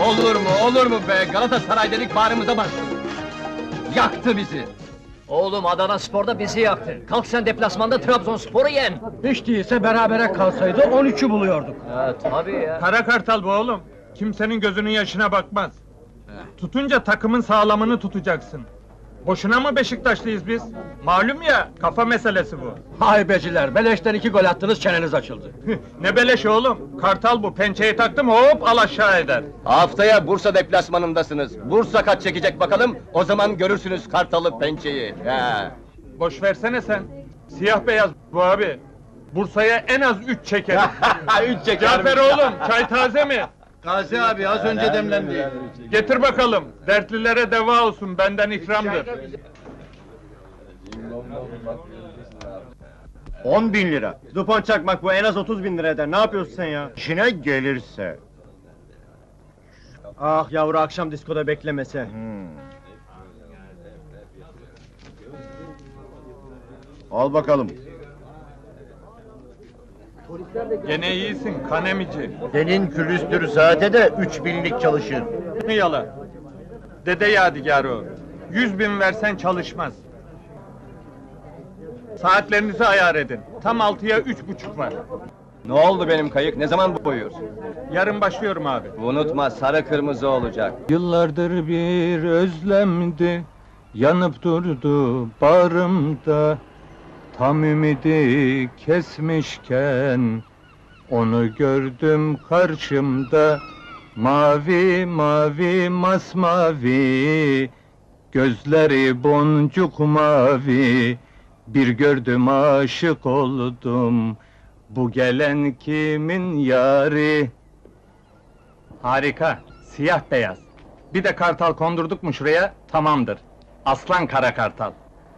Olur mu be? Galatasaray dedik bağrımıza bastı. Yaktı bizi. Oğlum Adana Spor'da bizi yaktı. Kalk sen deplasmanda Trabzonspor'u yen. Hiç değilse berabere kalsaydı 13'ü buluyorduk. Ha tabii ya. Kara kartal bu oğlum. Kimsenin gözünün yaşına bakmaz. Tutunca takımın sağlamını tutacaksın. Boşuna mı Beşiktaşlıyız biz? Malum ya, kafa meselesi bu. Haybeciler, beleşten 2 gol attınız, çeneniz açıldı. Ne beleş oğlum? Kartal bu, pençeyi taktım hop al aşağı eder. Haftaya Bursa deplasmanındasınız. Bursa kaç çekecek bakalım, o zaman görürsünüz Kartalı pençeyi. Ya. Boş versene sen. Siyah beyaz bu abi. Bursa'ya en az 3 çeker. 3 çeker. Cafer oğlum, çay taze mi? Gazi abi az önce demlendi. Getir bakalım, dertlilere deva olsun, benden ikramdır. 10.000 lira. Dupont çakmak bu en az 30.000 lira eder. Ne yapıyorsun sen ya? İşine gelirse. Ah yavru akşam diskoda beklemese. Al bakalım. Gene iyisin, kanemici. Senin külüstür saate de 3000'lik çalışır. Yala. Dede yadigarı o. 100.000 versen çalışmaz. Saatlerinizi ayar edin. Tam 6'ya 3.30 var. Ne oldu benim kayık, ne zaman boyuyorsun? Yarın başlıyorum abi. Unutma, sarı kırmızı olacak. Yıllardır bir özlemdi, yanıp durdu bağrımda. Tam ümidi kesmişken, onu gördüm karşımda. Mavi mavi masmavi, gözleri boncuk mavi. Bir gördüm aşık oldum, bu gelen kimin yari? Harika, siyah beyaz. Bir de kartal kondurduk mu şuraya, tamamdır. Aslan kara kartal.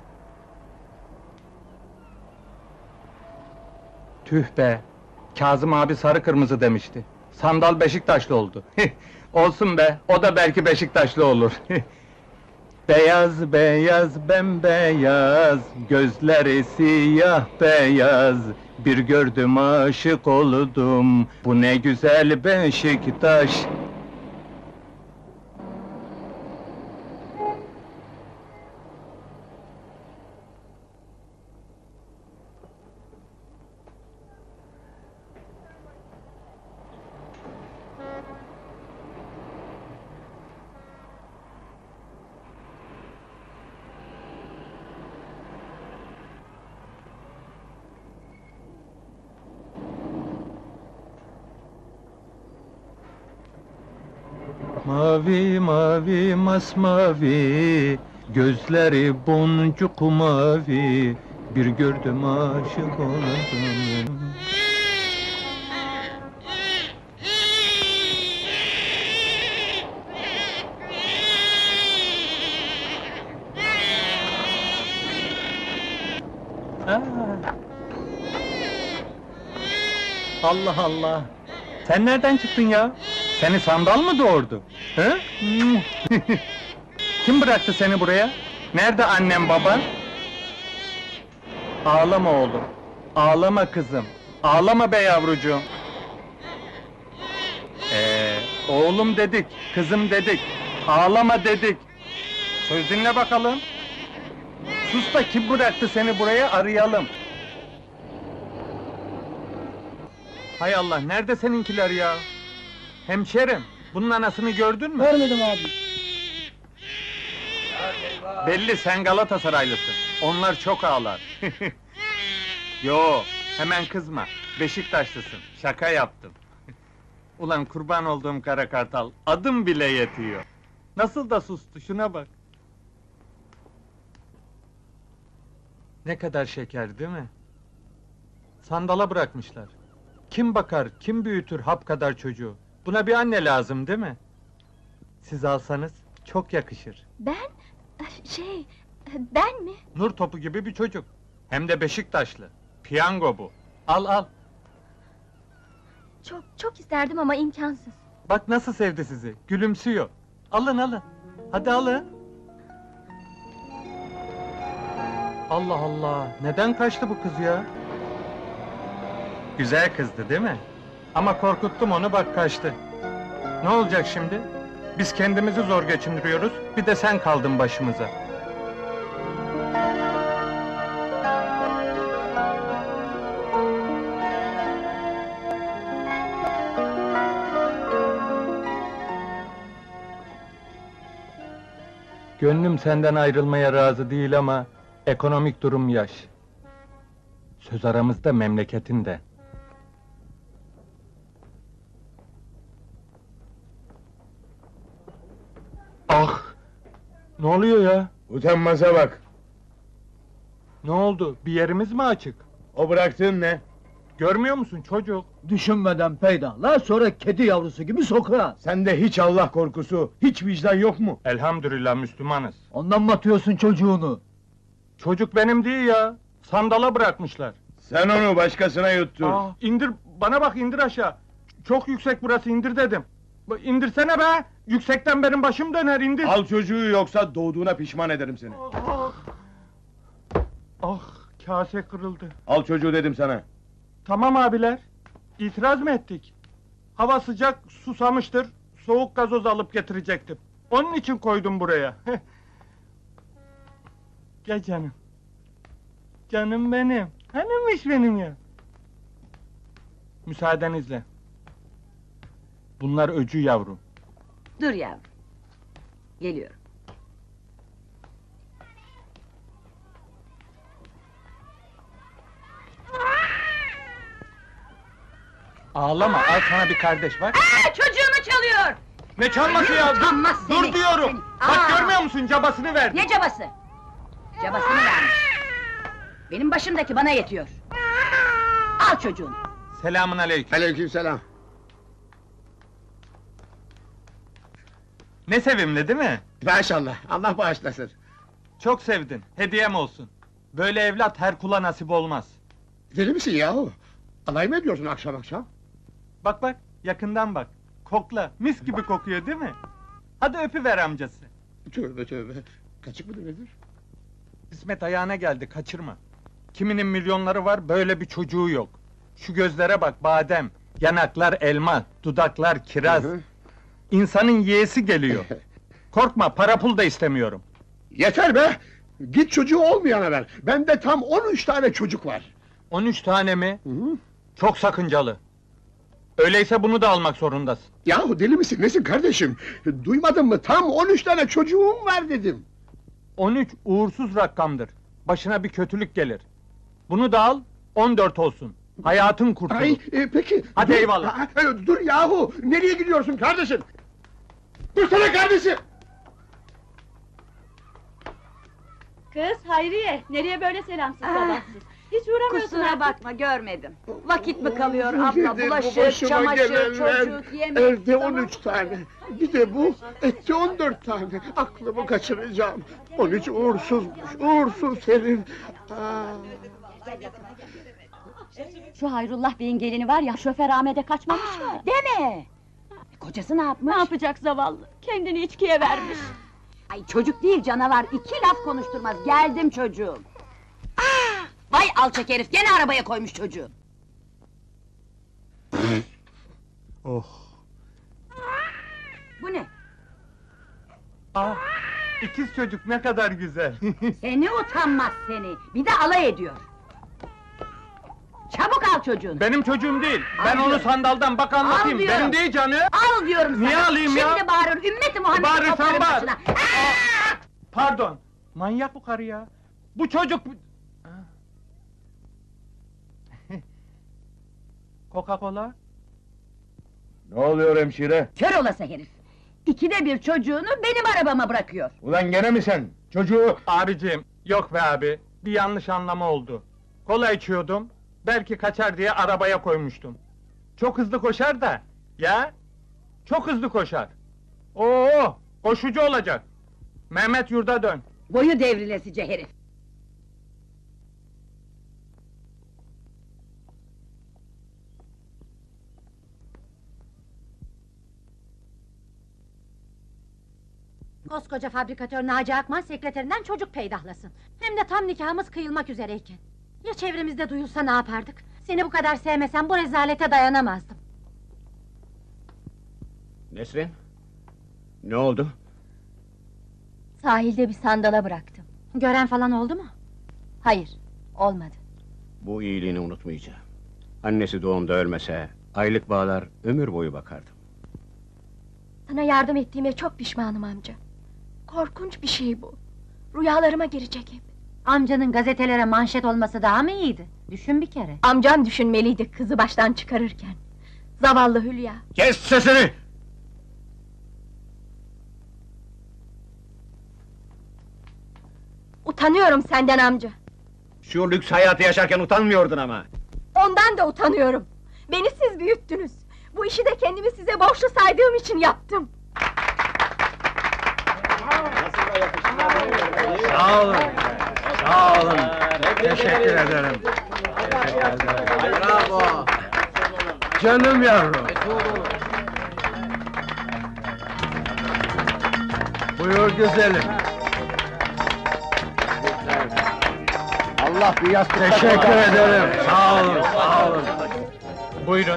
Tüh be! Kazım abi sarı kırmızı demişti. Sandal Beşiktaşlı oldu. Olsun be, o da belki Beşiktaşlı olur. Beyaz beyaz bembeyaz, gözleri siyah beyaz. Bir gördüm aşık oldum, bu ne güzel Beşiktaş. Mavi mavi masmavi, gözleri boncuk mavi. Bir gördüm aşık oldum. Allah Allah! Sen nereden çıktın ya? Seni sandal mı doğurdu? Hı? Kim bıraktı seni buraya? Nerede annem baban? Ağlama oğlum, ağlama kızım, ağlama be yavrucuğum. Oğlum dedik, kızım dedik, ağlama dedik. Söz dinle bakalım. Sus da kim bıraktı seni buraya arayalım. Hay Allah, nerede seninkiler ya? Hemşerim, bunun anasını gördün mü? Görmedim abi. Belli sen Galatasaraylısın. Onlar çok ağlar. Yo, hemen kızma. Beşiktaşlısın. Şaka yaptım. Ulan kurban olduğum kara kartal, adım bile yetiyor. Nasıl da sustu, şuna bak. Ne kadar şeker değil mi? Sandala bırakmışlar. Kim bakar, kim büyütür hap kadar çocuğu? Buna bir anne lazım değil mi? Siz alsanız çok yakışır. Ben? Ben mi? Nur topu gibi bir çocuk. Hem de Beşiktaşlı. Piyango bu. Al al. Çok isterdim ama imkansız. Bak nasıl sevdi sizi. Gülümsüyor. Alın alın. Hadi alın. Allah Allah. Neden kaçtı bu kız ya? Güzel kızdı değil mi? Ama korkuttum onu bak kaçtı. Ne olacak şimdi? Biz kendimizi zor geçindiriyoruz, bir de sen kaldın başımıza. Gönlüm senden ayrılmaya razı değil ama ekonomik durum yaş. Söz aramızda memleketin de. Ah! Ne oluyor ya? Utanmaza bak. Ne oldu? Bir yerimiz mi açık? O bıraktığın ne? Görmüyor musun çocuk? Düşünmeden peydahla, sonra kedi yavrusu gibi sokağa. Sende hiç Allah korkusu, hiç vicdan yok mu? Elhamdülillah Müslümanız. Ondan mı atıyorsun çocuğunu? Çocuk benim değil ya. Sandala bırakmışlar. Sen onu başkasına yuttun. İndir, bana bak indir aşağı. Çok yüksek burası, indir dedim. İndirsene be! Yüksekten benim başım döner, indir! Al çocuğu yoksa doğduğuna pişman ederim seni. Ah, kase kırıldı. Al çocuğu dedim sana. Tamam abiler, itiraz mı ettik? Hava sıcak, susamıştır, soğuk gazoz alıp getirecektim. Onun için koydum buraya. Gel canım. Canım benim, hanımmış benim ya. Müsaadenizle. Bunlar öcü yavrum. Dur yavrum. Geliyorum. Ağlama, al sana bir kardeş var. Çocuğumu çalıyor! Ne çalması ya? Dur, Utanmaz dur seni, diyorum! seni. Bak Aa! görmüyor musun, cabasını verdi. Ne cabası? Cabasını vermiş. Benim başımdaki bana yetiyor. Al çocuğunu. Selamun aleyküm. Aleykümselam. Ne sevimli değil mi? Maşallah, Allah bağışlasın. Çok sevdin, hediyem olsun. Böyle evlat her kula nasip olmaz. Deli misin yahu? Alay mı ediyorsun akşam akşam? Bak bak, yakından bak. Kokla, mis gibi kokuyor değil mi? Hadi öpüver amcası. Tövbe tövbe. Kaçık mıdır nedir? İsmet ayağına geldi, kaçırma. Kiminin milyonları var, böyle bir çocuğu yok. Şu gözlere bak, badem. Yanaklar elma, dudaklar kiraz. Hı hı. İnsanın yeğesi geliyor. Korkma, para pul da istemiyorum. Yeter be! Git çocuğu olmayana ver. Bende tam 13 tane çocuk var. 13 tane mi? Hı hı. Çok sakıncalı. Öyleyse bunu da almak zorundasın. Yahu deli misin nesin kardeşim? Duymadın mı? Tam 13 tane çocuğum var dedim. 13 uğursuz rakamdır. Başına bir kötülük gelir. Bunu da al, 14 olsun. Hayatın kurtulur. Ay peki. Hadi dur, eyvallah. Dur yahu! Nereye gidiyorsun kardeşim? Dursana kardeşim! Kız Hayriye, nereye böyle selamsız sabahsız? Hiç uğramıyorsun Kusura artık. bakma, görmedim. Vakit mi kalıyor Nedir abla? bu Bulaşık, başıma çamaşır, gelenler? çocuk, yemek... Evde 13 tane. Bir de bu, etti 14 tane. Aklımı kaçıracağım. 13 uğursuzmuş, uğursuz herif. Aa. Şu Hayrullah Bey'in gelini var ya, şoför Ahmet'e kaçmamış mı? Deme! Kocası ne yapmış? Ne yapacak zavallı? Kendini içkiye vermiş. Ay çocuk değil canavar, 2 laf konuşturmaz. Geldim çocuğum. Vay alçak herif, gene arabaya koymuş çocuğu. Oh. Bu ne? Ah, ikiz çocuk ne kadar güzel. Seni utanmaz seni, bir de alay ediyor. Çabuk al çocuğunu. Benim çocuğum değil. Ben Al onu diyorum. sandaldan bak anlatayım. Al diyorum. Benim değil canım. Al diyorum sana. Niye alayım ya? Şimdi bağırır, ümmeti Muhammed'i Bağırırsan toplarım bağır. başına. Aa! Pardon. Manyak bu karı ya. Bu çocuk... Coca-Cola? Ne oluyor hemşire? Kör olası herif! 2'de 1 çocuğunu benim arabama bırakıyor. Ulan gene mi sen? Çocuğu... Abicim, yok be abi. Bir yanlış anlama oldu. Kola içiyordum. Belki kaçar diye arabaya koymuştum. Çok hızlı koşar da. Ya? Çok hızlı koşar. Oo, koşucu olacak. Mehmet yurda dön. Boyu devrilesice herif! Koskoca fabrikatör Naci Akman sekreterinden çocuk peydahlasın. Hem de tam nikahımız kıyılmak üzereyken. Ya çevremizde duyulsa ne yapardık? Seni bu kadar sevmesem bu rezalete dayanamazdım. Nesrin? Ne oldu? Sahilde bir sandala bıraktım. Gören falan oldu mu? Hayır, olmadı. Bu iyiliğini unutmayacağım. Annesi doğumda ölmese, aylık bağlar ömür boyu bakardım. Sana yardım ettiğime çok pişmanım amca. Korkunç bir şey bu. Rüyalarıma girecek hep. Amcanın gazetelere manşet olması daha mı iyiydi? Düşün bir kere. Amcam düşünmeliydi kızı baştan çıkarırken. Zavallı Hülya. Kes sesini! Utanıyorum senden amca. Şu lüks hayatı yaşarken utanmıyordun ama. Ondan da utanıyorum. Beni siz büyüttünüz. Bu işi de kendimi size borçlu saydığım için yaptım. Sağ olun. Sağ olun. Teşekkür ederim. Bravo! Canım yavrum. Buyur güzelim. Allah bir yastık Teşekkür ederim. Sağ olun, sağ olun. Buyurun.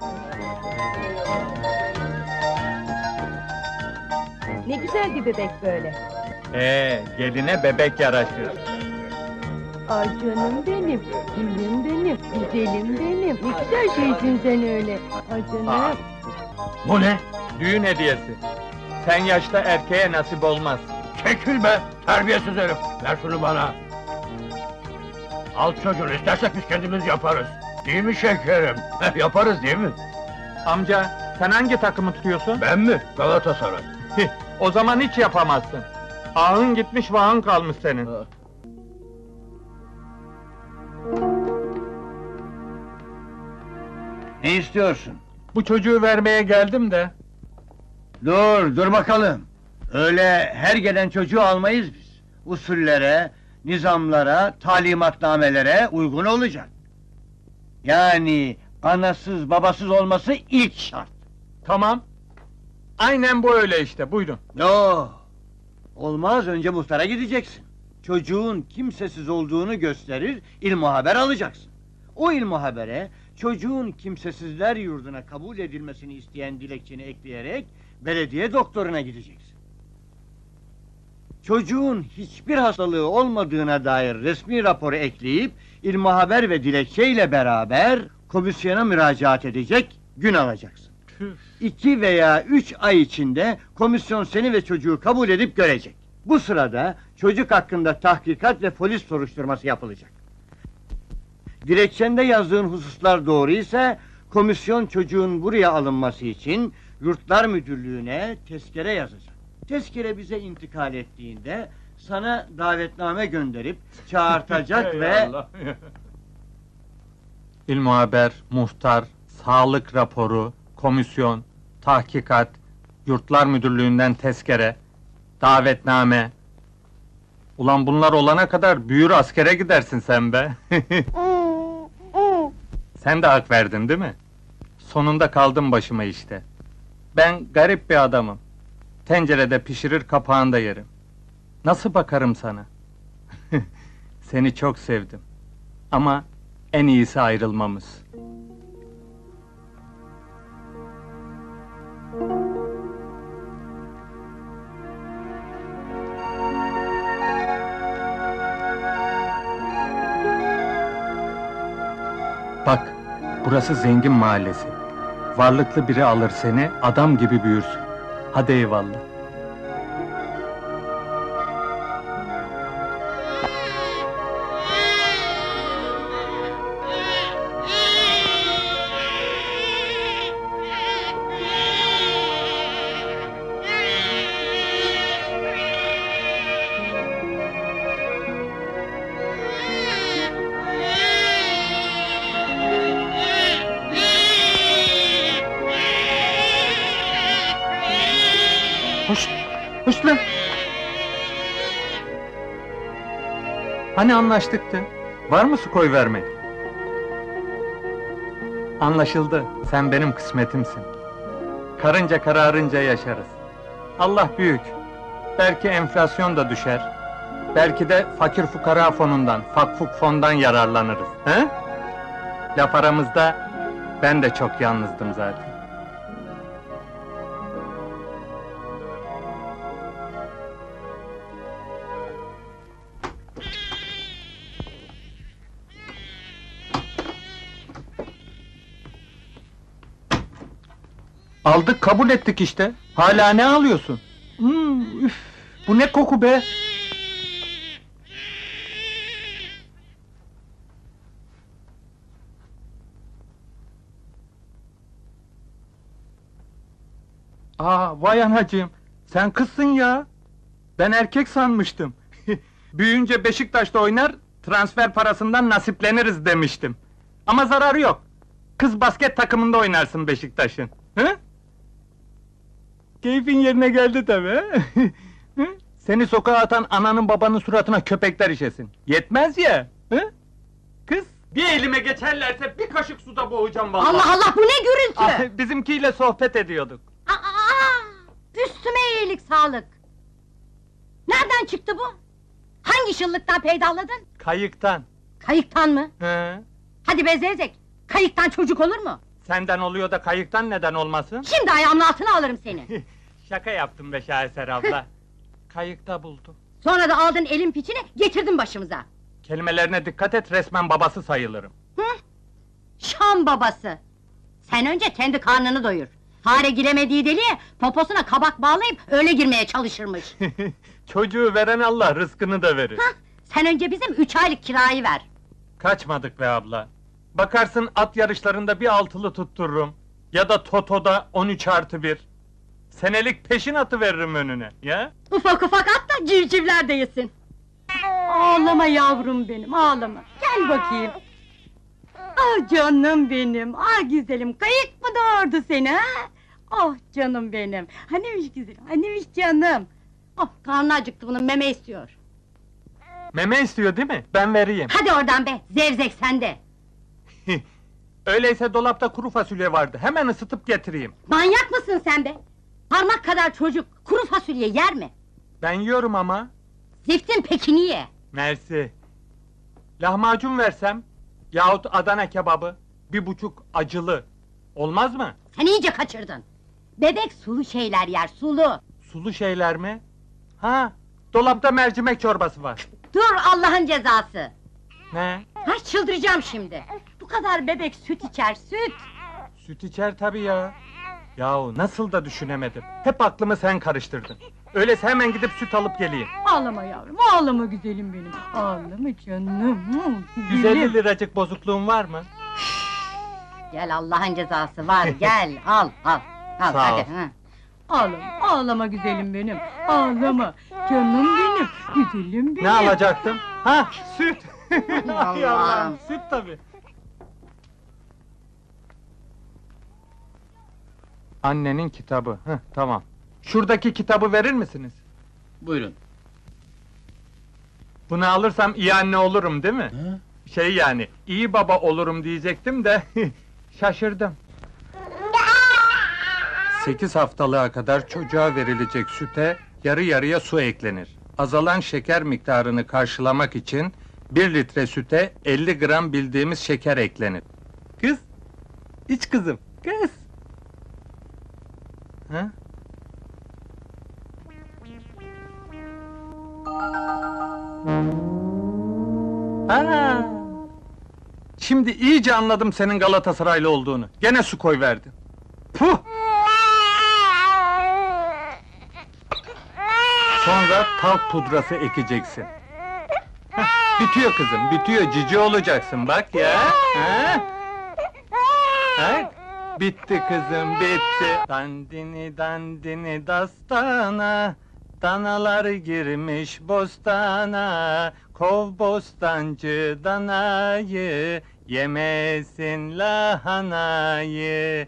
Ne güzel bir bebek böyle. Geline bebek yaraşır. Ay canım benim, gülüm benim, güzelim benim. Ne güzel şeysin sen öyle. Ay canım. Bu ne? Düğün hediyesi. Sen yaşta erkeğe nasip olmaz. Çekil be! Terbiyesiz herif! Ver şunu bana! Al çocuğunu, istersek biz kendimiz yaparız. Değil mi şekerim? Yaparız değil mi? Amca, sen hangi takımı tutuyorsun? Ben mi? Galatasaray. O zaman hiç yapamazsın. Ahın gitmiş, vahın kalmış senin. Ne istiyorsun? Bu çocuğu vermeye geldim de. Dur bakalım. Öyle her gelen çocuğu almayız biz. Usullere, nizamlara, talimatnamelere uygun olacak. Yani anasız babasız olması ilk şart. Tamam. Aynen bu öyle işte, buyurun. No. Olmaz, önce muhtara gideceksin. Çocuğun kimsesiz olduğunu gösterir, ilmuhaber alacaksın. O ilmuhabere çocuğun kimsesizler yurduna kabul edilmesini isteyen dilekçeni ekleyerek belediye doktoruna gideceksin. Çocuğun hiçbir hastalığı olmadığına dair resmi raporu ekleyip ilmuhaber ve dilekçeyle beraber komisyona müracaat edecek, gün alacaksın. 2 veya 3 ay içinde komisyon seni ve çocuğu kabul edip görecek. Bu sırada çocuk hakkında tahkikat ve polis soruşturması yapılacak. Dilekçende yazdığın hususlar doğru ise komisyon çocuğun buraya alınması için Yurtlar Müdürlüğü'ne tezkere yazacak. Tezkere bize intikal ettiğinde sana davetname gönderip çağırtacak ve... İlmuhaber, muhtar, sağlık raporu, komisyon, tahkikat, Yurtlar Müdürlüğü'nden tezkere, davetname. Ulan bunlar olana kadar büyür askere gidersin sen be. Sen de hak verdin değil mi? Sonunda kaldım başıma işte. Ben garip bir adamım. Tencerede pişirir, kapağında yerim. Nasıl bakarım sana? Seni çok sevdim. Ama en iyisi ayrılmamız. Bak, burası zengin mahallesi. Varlıklı biri alır seni, adam gibi büyürsün. Hadi eyvallah. Hoş lan! Hani anlaştıktı? Var mı su koy vermek? Anlaşıldı, sen benim kısmetimsin. Karınca kararınca yaşarız. Allah büyük. Belki enflasyon da düşer. Belki de fakir fukara fonundan, fakfuk fondan yararlanırız. He? Laf aramızda, ben de çok yalnızdım zaten. Aldık, kabul ettik işte. Hala ne alıyorsun? Üf, bu ne koku be? Vay anacığım, sen kızsın ya. Ben erkek sanmıştım. Büyüyünce Beşiktaş'ta oynar, transfer parasından nasipleniriz demiştim. Ama zararı yok. Kız basket takımında oynarsın Beşiktaş'ın. Hı? Keyfin yerine geldi tabii. Hı? Seni sokağa atan ananın babanın suratına köpekler işesin. Yetmez ya. Hı? Kız, bir elime geçerlerse bir kaşık suda boğacağım vallahi. Allah Allah, bu ne gürültü? Bizimkiyle sohbet ediyorduk. Üstüme iyilik sağlık. Nereden çıktı bu? Hangi şıllıktan peydahladın? Kayıktan. Kayıktan mı? Hı? Hadi be zevzek, kayıktan çocuk olur mu? Senden oluyor da kayıktan neden olmasın? Şimdi ayağımın altına alırım seni. Şaka yaptım be Şaheser abla. Kayıkta buldum. Sonra da aldın elin piçini, getirdin başımıza. Kelimelerine dikkat et, resmen babası sayılırım. Şam babası! Sen önce kendi karnını doyur. Fare giremediği deliğe, poposuna kabak bağlayıp öyle girmeye çalışırmış. Çocuğu veren Allah, rızkını da verir. Sen önce bizim 3 aylık kirayı ver. Kaçmadık be abla. Bakarsın at yarışlarında bir altılı tuttururum. Ya da Toto'da 13+1. Senelik peşinatı veririm önüne, ya? Ufak ufak at da civcivler de yesin. Ağlama yavrum benim, ağlama. Gel bakayım. Ah canım benim, ah güzelim, kayık mı doğurdu seni ha? Oh canım benim, hanimiş güzelim, hanimiş canım. Oh, karnı acıktı bunun, meme istiyor. Meme istiyor değil mi? Ben vereyim. Hadi oradan be, zevzek sende. Öyleyse dolapta kuru fasulye vardı, hemen ısıtıp getireyim. Manyak mısın sen be? Parmak kadar çocuk, kuru fasulye yer mi? Ben yiyorum ama. Ziftin pekini ye. Mersi. Lahmacun versem, yahut Adana kebabı, 1,5 acılı. Olmaz mı? Sen iyice kaçırdın. Bebek sulu şeyler yer, sulu. Sulu şeyler mi? Ha, dolapta mercimek çorbası var. Dur Allah'ın cezası! Ne? Ha, çıldıracağım şimdi! Bu kadar bebek süt içer, süt! Süt içer tabii ya. Yahu nasıl da düşünemedim. Hep aklımı sen karıştırdın. Öyleyse hemen gidip süt alıp geleyim. Ağlama yavrum, ağlama güzelim benim! Ağlama canım! 150 liracık bozukluğun var mı? Gel Allah'ın cezası var, gel! Al, al! Al, Sağ ol. hadi! Ha. Ağlama, ağlama güzelim benim! Ağlama! Canım benim, güzelim benim! Ne alacaktım? Ha, süt! Ay Allah'ım. Allah'ım, süt tabii. Annenin kitabı, tamam. Şuradaki kitabı verir misiniz? Buyurun. Bunu alırsam iyi anne olurum değil mi? Şey yani, iyi baba olurum diyecektim de, şaşırdım. 8 haftalığa kadar çocuğa verilecek süte, yarı yarıya su eklenir. Azalan şeker miktarını karşılamak için, 1 litre süte 50 gram bildiğimiz şeker eklenir. Kız, iç kızım, kız! Ha? Ana! Şimdi iyice anladım senin Galatasaraylı olduğunu. Gene su koyverdin. Puh! Sonra talk pudrası ekeceksin. Hah, bitiyor kızım, bitiyor. Cici olacaksın bak ya. Ha? Ha? Bitti kızım, bitti. Dandini dandini dastana, danalar girmiş bostana. Kov bostancı danayı, yemesin lahanayı.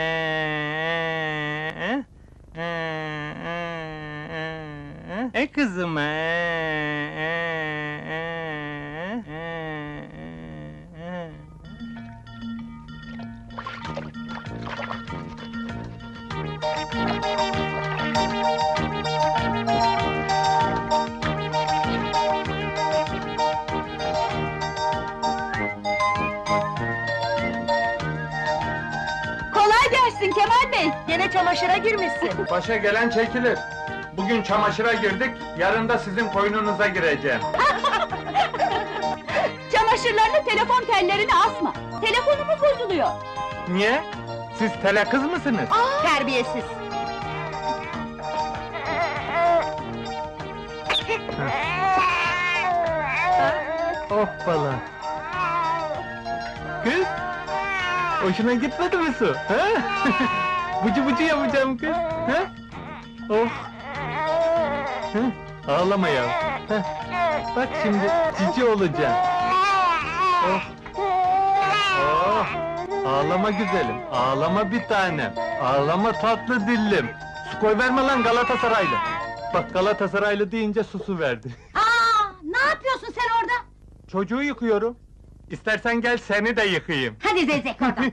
Kızım Kolay gelsin Kemal Bey! Gene çamaşıra girmişsin! Başa gelen çekilir. Bugün çamaşıra girdik, yarın da sizin koynunuza gireceğim. Çamaşırlarını telefon tellerine asma! Telefonumuz bozuluyor! Niye? Siz tele kız mısınız? Terbiyesiz! Hoppala! Kız! Hoşuna gitmedi mi su? Ha? Bıcı bıcı yapacağım kız! Ha? Oh! Ha? Ağlama ya! Ha? Bak şimdi cici olacaksın! Oh! Oh! Ağlama güzelim, ağlama bir tanem, ağlama tatlı dillim. Su koy verme lan Galatasaraylı. Bak Galatasaraylı deyince susu verdi. Aa, ne yapıyorsun sen orada? Çocuğu yıkıyorum. İstersen gel seni de yıkayayım. Hadi zevzek oradan!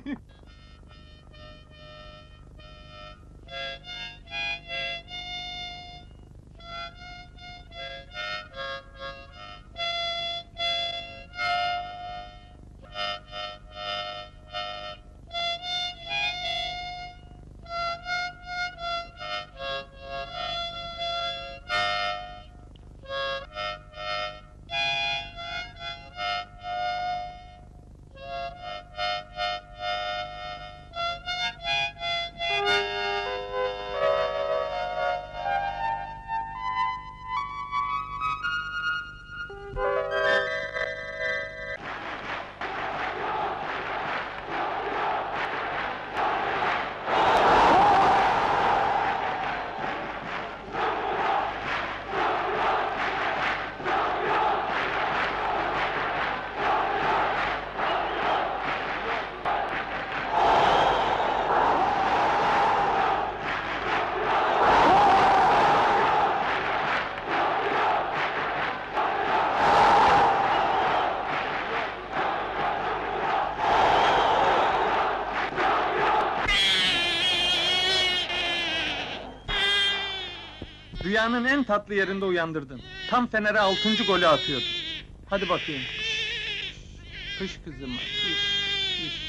Rüyanın en tatlı yerinde uyandırdın. Tam Fener'e 6. golü atıyordun. Hadi bakayım. Kış kızıma, kış, kış.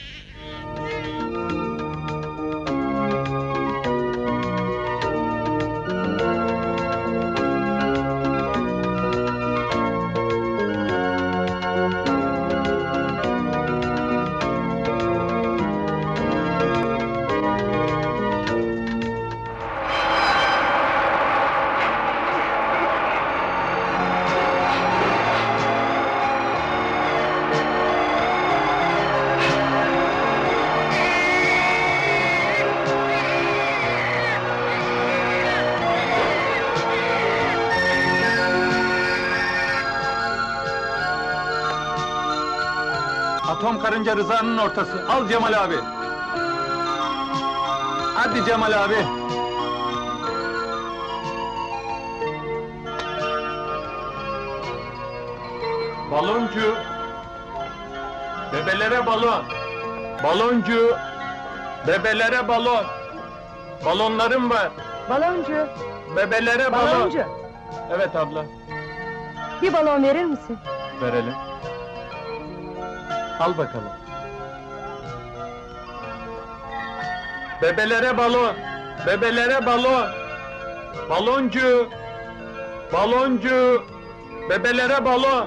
Atom karınca Rıza'nın ortası. Al Cemal abi. Hadi Cemal abi. Baloncu. Bebelere balon. Baloncu. Bebelere balon. Balonlarım var. Baloncu, Bebelere balon. baloncu. Evet abla. Bir balon verir misin? Verelim. Al bakalım. Bebelere balon. Bebelere balon. Baloncu. Baloncu. Bebelere balon.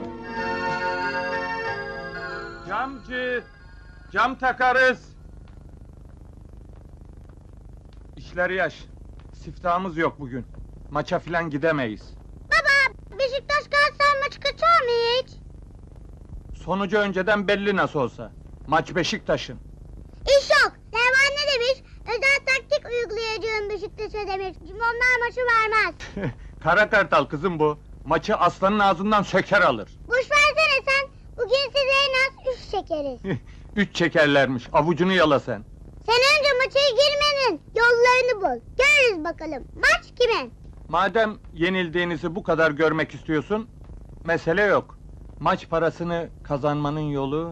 Camcı. Cam takarız. İşler yaş. Siftahımız yok bugün. Maça filan gidemeyiz. Beşiktaş Galatasaray maçı kaçar mı hiç? Sonucu önceden belli nasıl olsa. Maç Beşiktaş'ın. İş yok. Derman ne demiş? Özel taktik uygulayacağım Beşiktaş'a demiş. Onlar maçı vermez. Kara Kartal kızım bu. Maçı aslanın ağzından söker alır. Boş versene sen. Bugün size en az 3 çekeriz. 3 çekerlermiş. Avucunu yala sen. Sen önce maça girmenin yollarını bul. Görürüz bakalım. Maç kimin? Madem yenildiğinizi bu kadar görmek istiyorsun, mesele yok. Maç parasını kazanmanın yolu...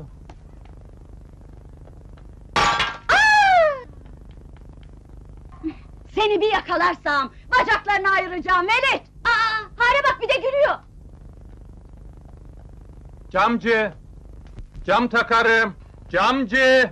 Seni bir yakalarsam bacaklarını ayıracağım Velet. Hare bak bir de gülüyor. Camcı! Cam takarım! Camcı!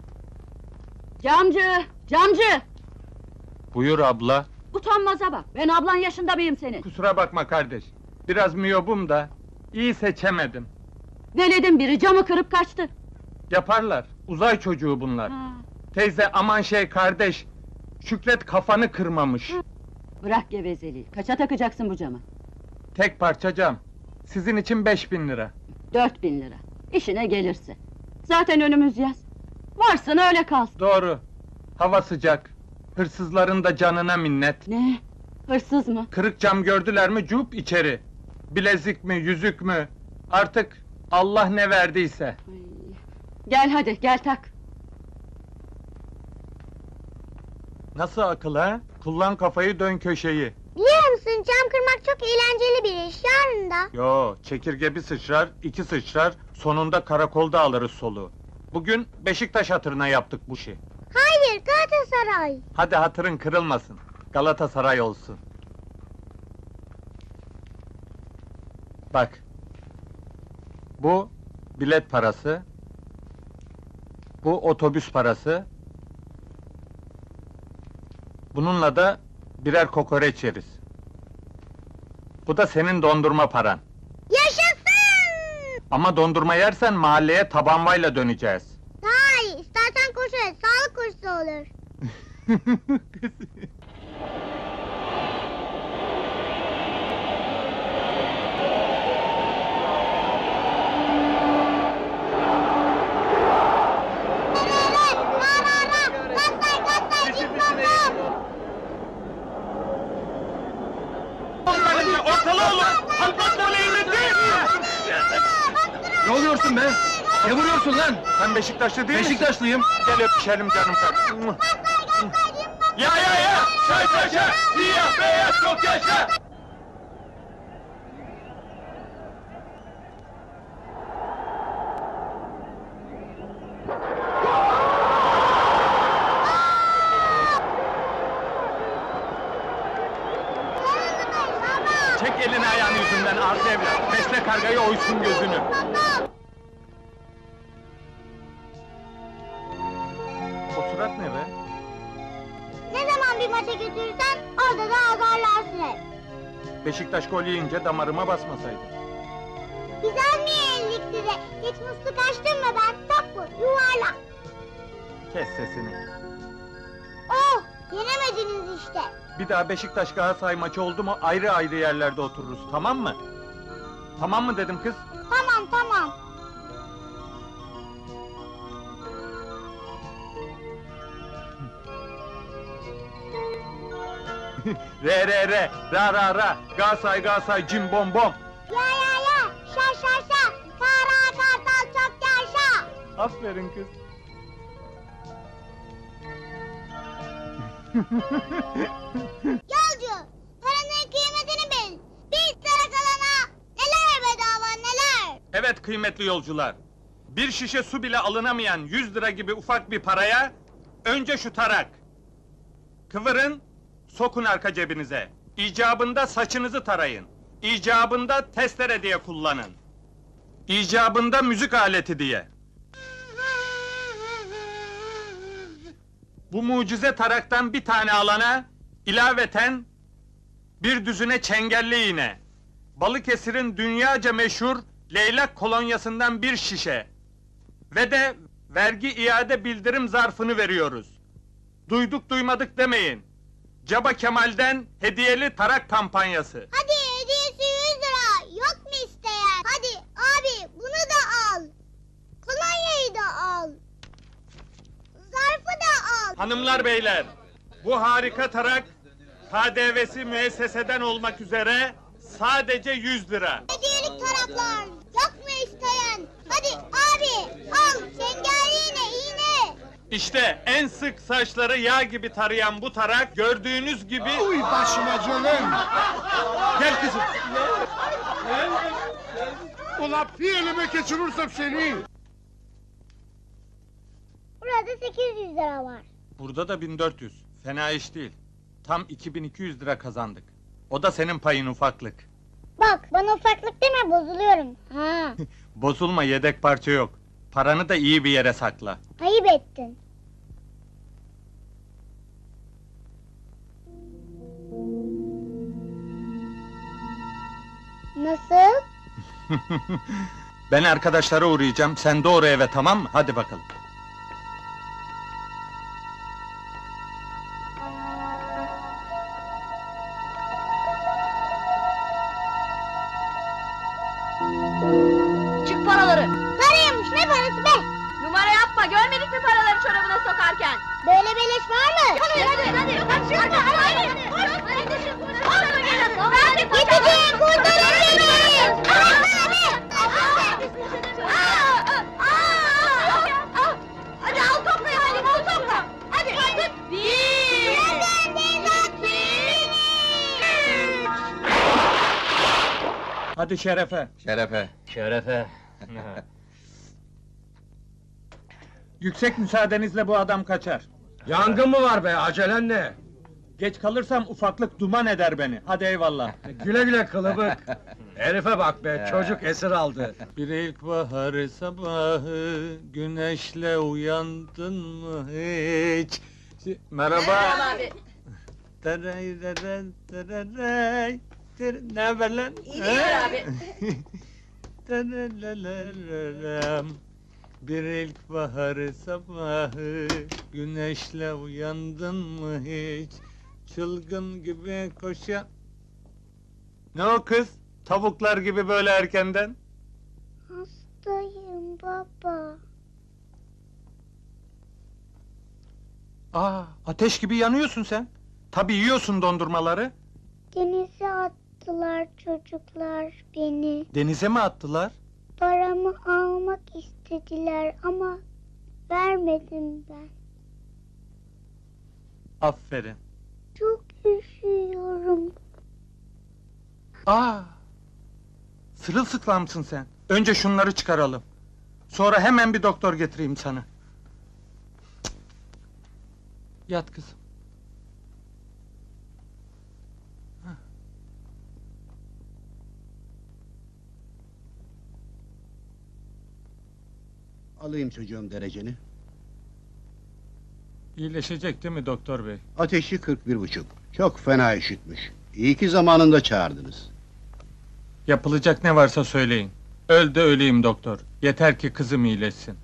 Camcı. Buyur abla. Utanmaza bak. Ben ablan yaşında mıyım senin? Kusura bakma kardeş. Biraz miyobum da, iyi seçemedim. Veled'in biri camı kırıp kaçtı. Yaparlar, uzay çocuğu bunlar. Teyze aman şey kardeş, Şükret kafanı kırmamış. Bırak gevezeliği. Kaça takacaksın bu camı? Tek parça cam. Sizin için 5000 lira. 4000 lira. İşine gelirse. Zaten önümüz yaz. Varsın öyle kalsın. Doğru. Hava sıcak. Hırsızların da canına minnet. Ne? Hırsız mı? Kırık cam gördüler mi cup içeri. Bilezik mi, yüzük mü? Artık Allah ne verdiyse. Ay. Gel hadi, gel tak. Nasıl akıl ha? Kullan kafayı, dön köşeyi. Biliyor musun, cam kırmak çok eğlenceli bir iş, yarın da. Yo, çekirge bir sıçrar, iki sıçrar, sonunda karakolda alırız soluğu. Bugün Beşiktaş hatırına yaptık bu işi. Hayır, Galatasaray. Hadi hatırın kırılmasın. Galatasaray olsun. Bak. Bu bilet parası. Bu otobüs parası. Bununla da birer kokoreç yeriz. Bu da senin dondurma paran. Yaşasın! Ama dondurma yersen mahalleye tabanvayla döneceğiz. Daha iyi, istersen koşu et, sağlık kursu olur. Ne oluyorsun be? Ne vuruyorsun lan? Sen Beşiktaşlı değil misin? Beşiktaşlıyım. Gel öpüşelim canım kardeşim. Ya! Şay taşa! Siyah beyaz çok yaşa! Çek elini ayağını yüzünden arzu evlat. Besle kargayı, oysun gözünü. O surat ne be? Ne zaman bir maça götürürsen, orada da azarlarsın hep. Beşiktaş gol yiyince damarıma basmasaydı. Güzel mi yenildik size? Hiç musluk açtın mı ben? Top bu, yuvarlak. Kes sesini. Oh, yenemediniz işte. Bir daha Beşiktaş Galatasaray maçı oldu mu ayrı ayrı yerlerde otururuz, tamam mı? Tamam mı dedim kız? Tamam, tamam. Re, ra, Galatasaray Galatasaray, cim bom bom. Ya, şa, kara kartal çok yaşa. Aferin kız. Yolcu, paranın kıymetini bil. Bir tarak alana neler bedava neler. Evet kıymetli yolcular. Bir şişe su bile alınamayan 100 lira gibi ufak bir paraya önce şu tarak. Kıvırın, sokun arka cebinize. İcabında saçınızı tarayın. İcabında testere diye kullanın. İcabında müzik aleti diye. Bu mucize taraktan bir tane alana ilaveten bir düzine çengelli iğne. Balıkesir'in dünyaca meşhur leylak kolonyasından bir şişe. Ve de vergi iade bildirim zarfını veriyoruz. Duyduk duymadık demeyin. Caba Kemal'den hediyeli tarak kampanyası. Hadi hediyesi 100 lira. Yok mu isteyen? Hadi abi bunu da al. Kolonyayı da al. Zarfı da al. Hanımlar beyler, bu harika tarak KDV'si müesseseden olmak üzere sadece 100 lira. Hediyelik taraklar. Yok mu isteyen? Hadi abi al. Çengelli iğne. İşte en sık saçları yağ gibi tarayan bu tarak gördüğünüz gibi... Uy başıma canım! Gel kızım! Ulan bir elime geçirirsem seni! Burada 800 lira var. Burada da 1400. Fena iş değil. Tam 2200 lira kazandık. O da senin payın ufaklık. Bak bana ufaklık deme, bozuluyorum. Ha, Bozulma, yedek parça yok. Paranı da iyi bir yere sakla. ayıp ettin. Nasıl? Ben arkadaşlara uğrayacağım, sen doğru eve, tamam mı? Hadi bakalım. sokarken. Böyle beleş var mı? Hadi. Gideceğim, kurtarın beni! Hadi al topla Halim, al topla! Hadi! Bir! Hadi şerefe. Şerefe. Şerefe. Yüksek müsaadenizle bu adam kaçar. Yangın mı var be, acelen ne? Geç kalırsam ufaklık duman eder beni. Hadi eyvallah. Güle güle kılıbık. Herife bak be, çocuk esir aldı. Bir ilkbahar sabahı güneşle uyandın mı hiç? Merhaba. abi. Teray, teray, teray, ne haber lan? İyidir abi. Terelelelelem. Bir ilkbahar sabahı güneşle uyandın mı hiç? Çılgın gibi koşa... Ne o kız? Tavuklar gibi böyle erkenden? Hastayım baba. Ateş gibi yanıyorsun sen. Tabii yiyorsun dondurmaları. Denize attılar çocuklar beni. Denize mi attılar? Paramı almak istediler ama vermedim ben. Aferin. Çok üşüyorum. Sırılsıklamsın sen. Önce şunları çıkaralım. Sonra hemen bir doktor getireyim sana. Cık. Yat kızım. Alayım çocuğum dereceni. İyileşecek değil mi doktor bey? Ateşi 41,5. Çok fena üşütmüş. İyi ki zamanında çağırdınız. Yapılacak ne varsa söyleyin. Öl de öleyim doktor. Yeter ki kızım iyileşsin.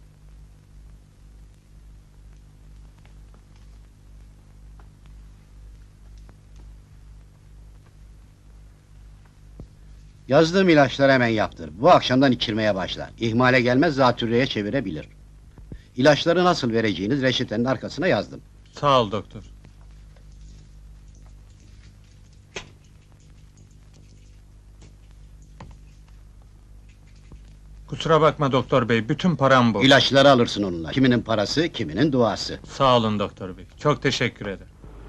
Yazdığım ilaçları hemen yaptır. Bu akşamdan içirmeye başla. İhmale gelmez zatürreye çevirebilir. İlaçları nasıl vereceğiniz reçetenin arkasına yazdım. Sağ ol doktor. Kusura bakma doktor bey, bütün param bu. İlaçları alırsın onunla. Kiminin parası, kiminin duası. Sağ olun doktor bey, çok teşekkür ederim.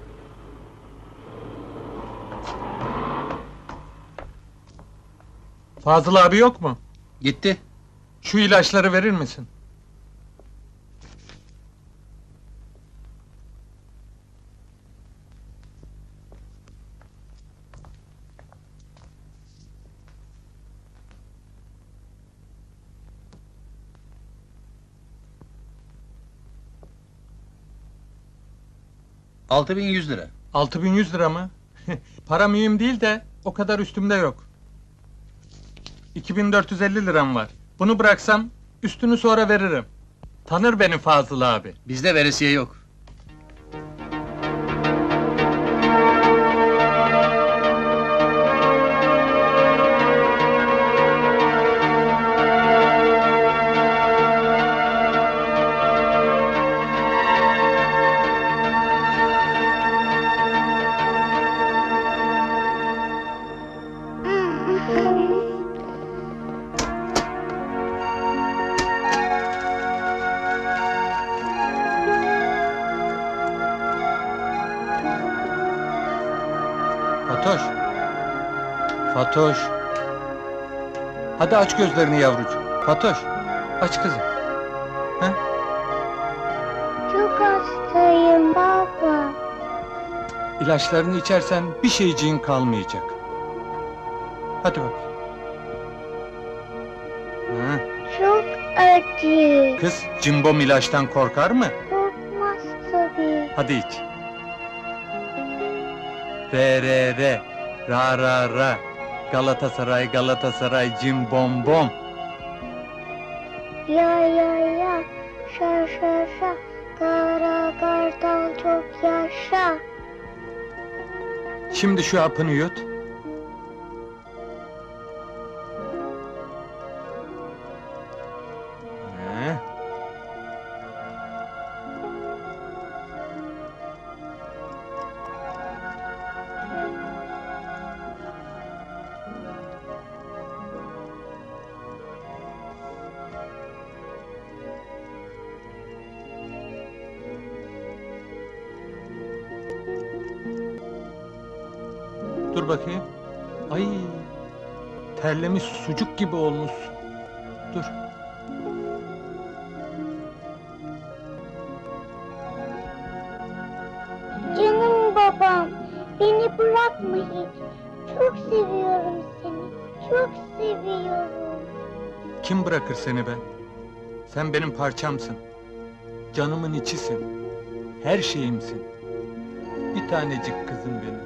Fazıl abi yok mu? Gitti. Şu ilaçları verir misin? $6.100. 6100 lira mı? Para mühim değil de o kadar üstümde yok. 2450 liram var. Bunu bıraksam üstünü sonra veririm. Tanır beni Fazıl abi. Bizde veresiye yok. Fatoş. Fatoş. Hadi aç gözlerini yavrucuğum. Fatoş. Aç kızım. Çok hastayım baba. İlaçlarını içersen bir şeyciğin kalmayacak. Hadi bak. Çok acı. Kız, cimbom ilaçtan korkar mı? Korkmaz tabii. Hadi iç. Re. Ra. Galatasaray, Galatasaray, cimbom bom. Ya. Şa. Kara kartal çok yaşa. Şimdi şu hapını yut. Dur bakayım. Ay, terlemiş sucuk gibi olmuşsun. Dur. Canım babam, beni bırakma hiç. Çok seviyorum seni, çok seviyorum. Kim bırakır seni be? Sen benim parçamsın. Canımın içisin. Her şeyimsin. Bir tanecik kızım benim.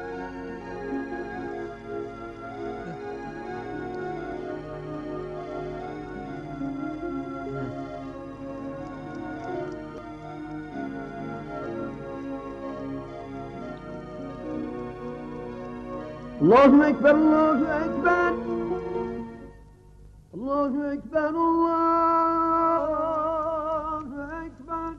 Allahu Ekber, Allahu Ekber. Allahu Ekber, Allahu Ekber.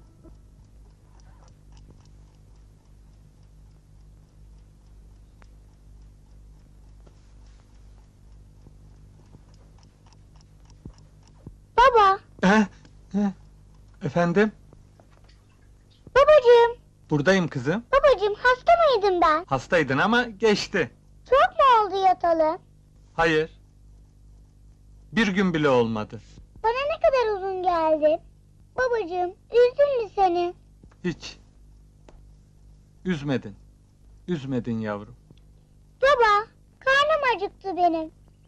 Baba, Efendim? babacığım, Buradayım kızım. babacığım hasta mıydım ben? Hastaydın ama geçti. Çok mu oldu yatalı? Hayır. Bir gün bile olmadı. Bana ne kadar uzun geldi. Babacığım, üzdün mü seni? Hiç. Üzmedin. Üzmedin yavrum. Baba, karnım acıktı benim.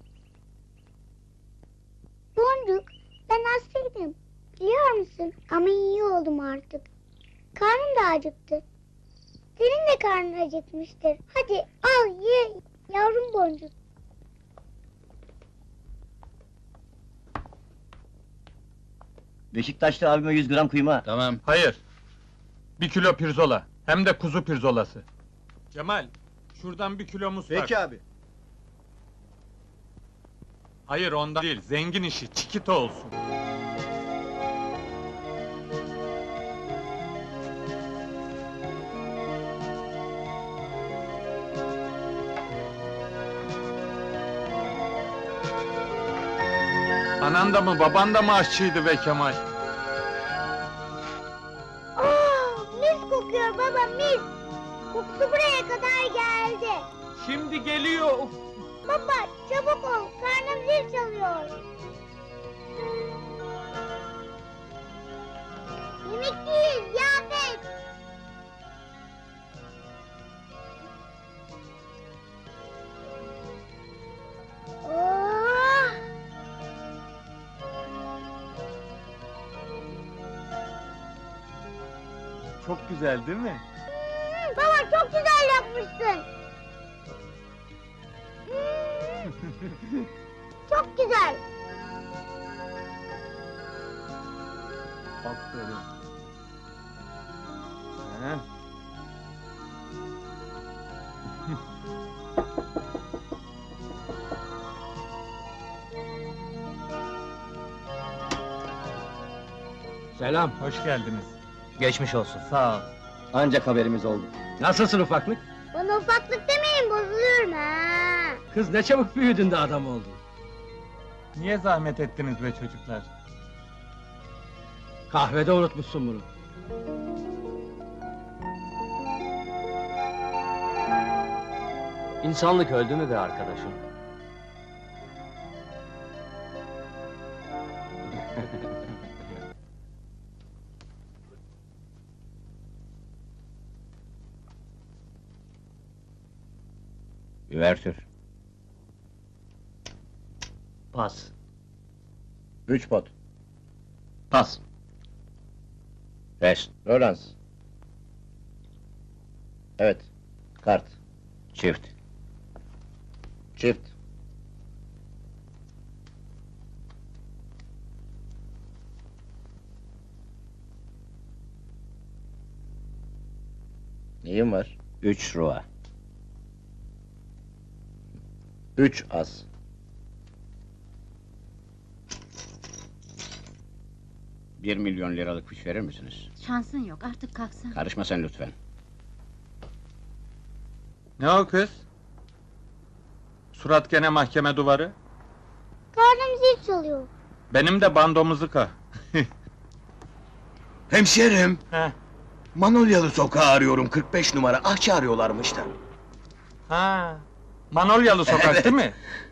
Boncuk, ben hastaydım. Biliyor musun? Ama iyi oldum artık. Karnım da acıktı. Senin de karnın acıkmıştır. Hadi al ye, yavrum Boncuk. Beşiktaşlı abime 100 gram kıyma. Tamam. Hayır. 1 kilo pirzola. Hem de kuzu pirzolası. Cemal, şuradan 1 kilo muz Peki tak. abi. Hayır ondan değil, zengin işi, çikito olsun. Anan da mı, baban da mı aşçıydı be Kemal? Mis kokuyor baba, mis. Kokusu buraya kadar geldi. Şimdi geliyor. Baba, çabuk ol, karnım zil çalıyor. Yemek değil, ziyafet. Oh! Çok güzel değil mi? Baba çok güzel yapmışsın. Çok güzel. Aferin. He. Selam. Hoş geldiniz. Geçmiş olsun. Sağ ol. Ancak haberimiz oldu. Nasılsın ufaklık? Bana ufaklık demeyin, bozuluyorum ha. Kız ne çabuk büyüdün de adam oldun. Niye zahmet ettiniz be çocuklar? Kahvede unutmuşsun bunu. İnsanlık öldü mü be arkadaşım? Üvertür. Pas. 3 pot. Pas. Rest. Rölans. Evet. Kart. Çift. Çift. Neyim var? 3 ruha. 3 as. Bir milyon liralık fiş verir misiniz? Şansın yok, artık kalksın. Karışma sen lütfen. Ne o kız? Surat gene mahkeme duvarı. Karnım zil çalıyor. Benim de bandomuzu ka. Hemşerim! Heh. Manolyalı sokağı arıyorum, 45 numara. Ahçı arıyorlarmış da. Ha, Manolyalı sokak Evet. değil mi?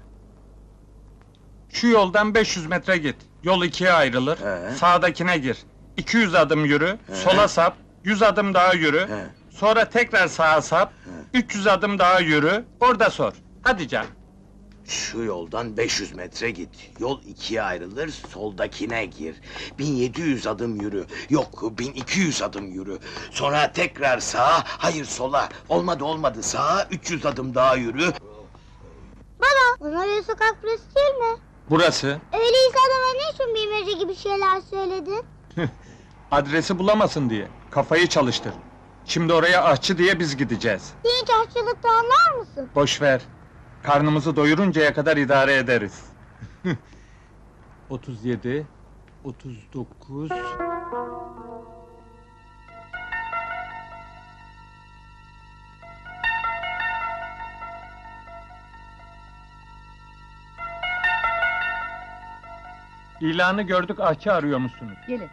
Şu yoldan 500 metre git. Yol ikiye ayrılır. He. Sağdakine gir. 200 adım yürü, sola sap, 100 adım daha yürü. He. Sonra tekrar sağa sap, 300 adım daha yürü, orada sor. Hadi canım. Şu yoldan 500 metre git. Yol ikiye ayrılır, soldakine gir. 1700 adım yürü. Yok, 1200 adım yürü. Sonra tekrar sağa, hayır sola. Olmadı sağa, 300 adım daha yürü. Baba, Manolya sokak burası değil mi? Burası. Öyleyse adama ne için bilmece gibi şeyler söyledin? Adresi bulamasın diye. Kafayı çalıştır. Şimdi oraya ahçı diye biz gideceğiz. Hiç aşçılıkta anlar mısın? Boş ver. Karnımızı doyuruncaya kadar idare ederiz. 37, 39... İlanı gördük, ahçı arıyor musunuz? Gelin.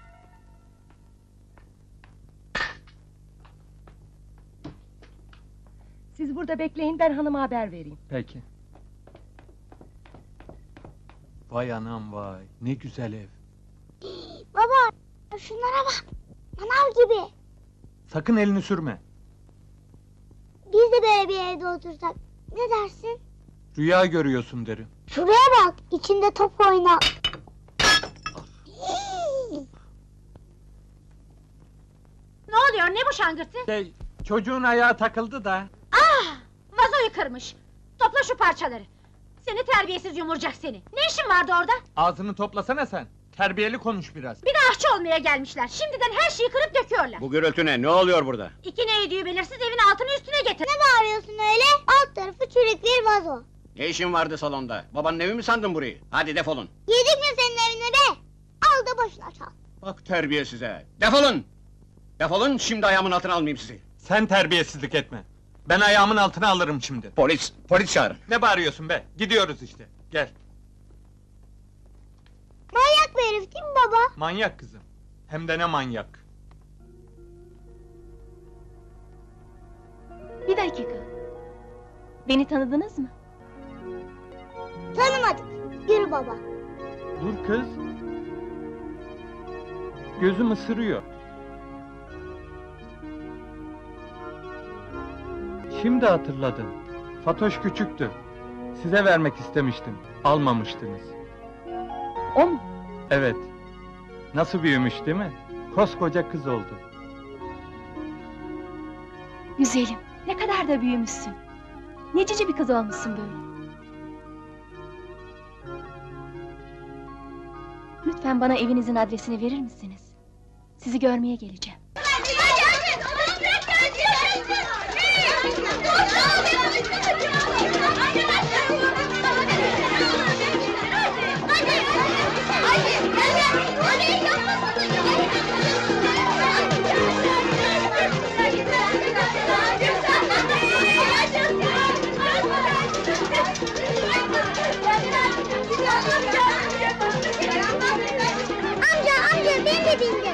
Siz burada bekleyin, ben hanıma haber vereyim. Peki. Vay anam vay, ne güzel ev. Baba, şunlara bak. Manav gibi. Sakın elini sürme. Biz de böyle bir evde otursak. Ne dersin? Rüya görüyorsun derim. Şuraya bak, içinde top oyna. Ne oluyor, ne bu şangırtı? Çocuğun ayağı takıldı da. Ah! Vazoyu kırmış! Topla şu parçaları! Seni terbiyesiz yumurcak seni! Ne işin vardı orada? Ağzını toplasana sen. Terbiyeli konuş biraz. Bir de ahçı olmaya gelmişler, şimdiden her şeyi kırıp döküyorlar! Bu gürültü ne? Ne oluyor burada? İki ne ediyor belirsiz, evin altını üstüne getir! Ne bağırıyorsun öyle? Alt tarafı çürük bir vazo. Ne işin vardı salonda? Babanın evi mi sandın burayı? Hadi defolun. Yedik mi senin evine be? Al da başına çal. Bak terbiye size. Defolun! Defolun, şimdi ayağımın altına almayayım sizi. Sen terbiyesizlik etme. Ben ayağımın altına alırım şimdi. Polis çağırın. Ne bağırıyorsun be? Gidiyoruz işte. Gel. Manyak bir herif değil mi baba? Manyak kızım. Hem de ne manyak. Bir dakika. Beni tanıdınız mı? Tanımadık. Yürü baba. Dur kız. Gözüm ısırıyor. Şimdi hatırladım. Fatoş küçüktü. Size vermek istemiştim. Almamıştınız. O mu? Evet. Nasıl büyümüş değil mi? Koskoca kız oldu. Güzelim, ne kadar da büyümüşsün. Ne cici bir kız olmuşsun böyle. Lütfen bana evinizin adresini verir misiniz? Sizi görmeye geleceğim. Amca ben de bindim.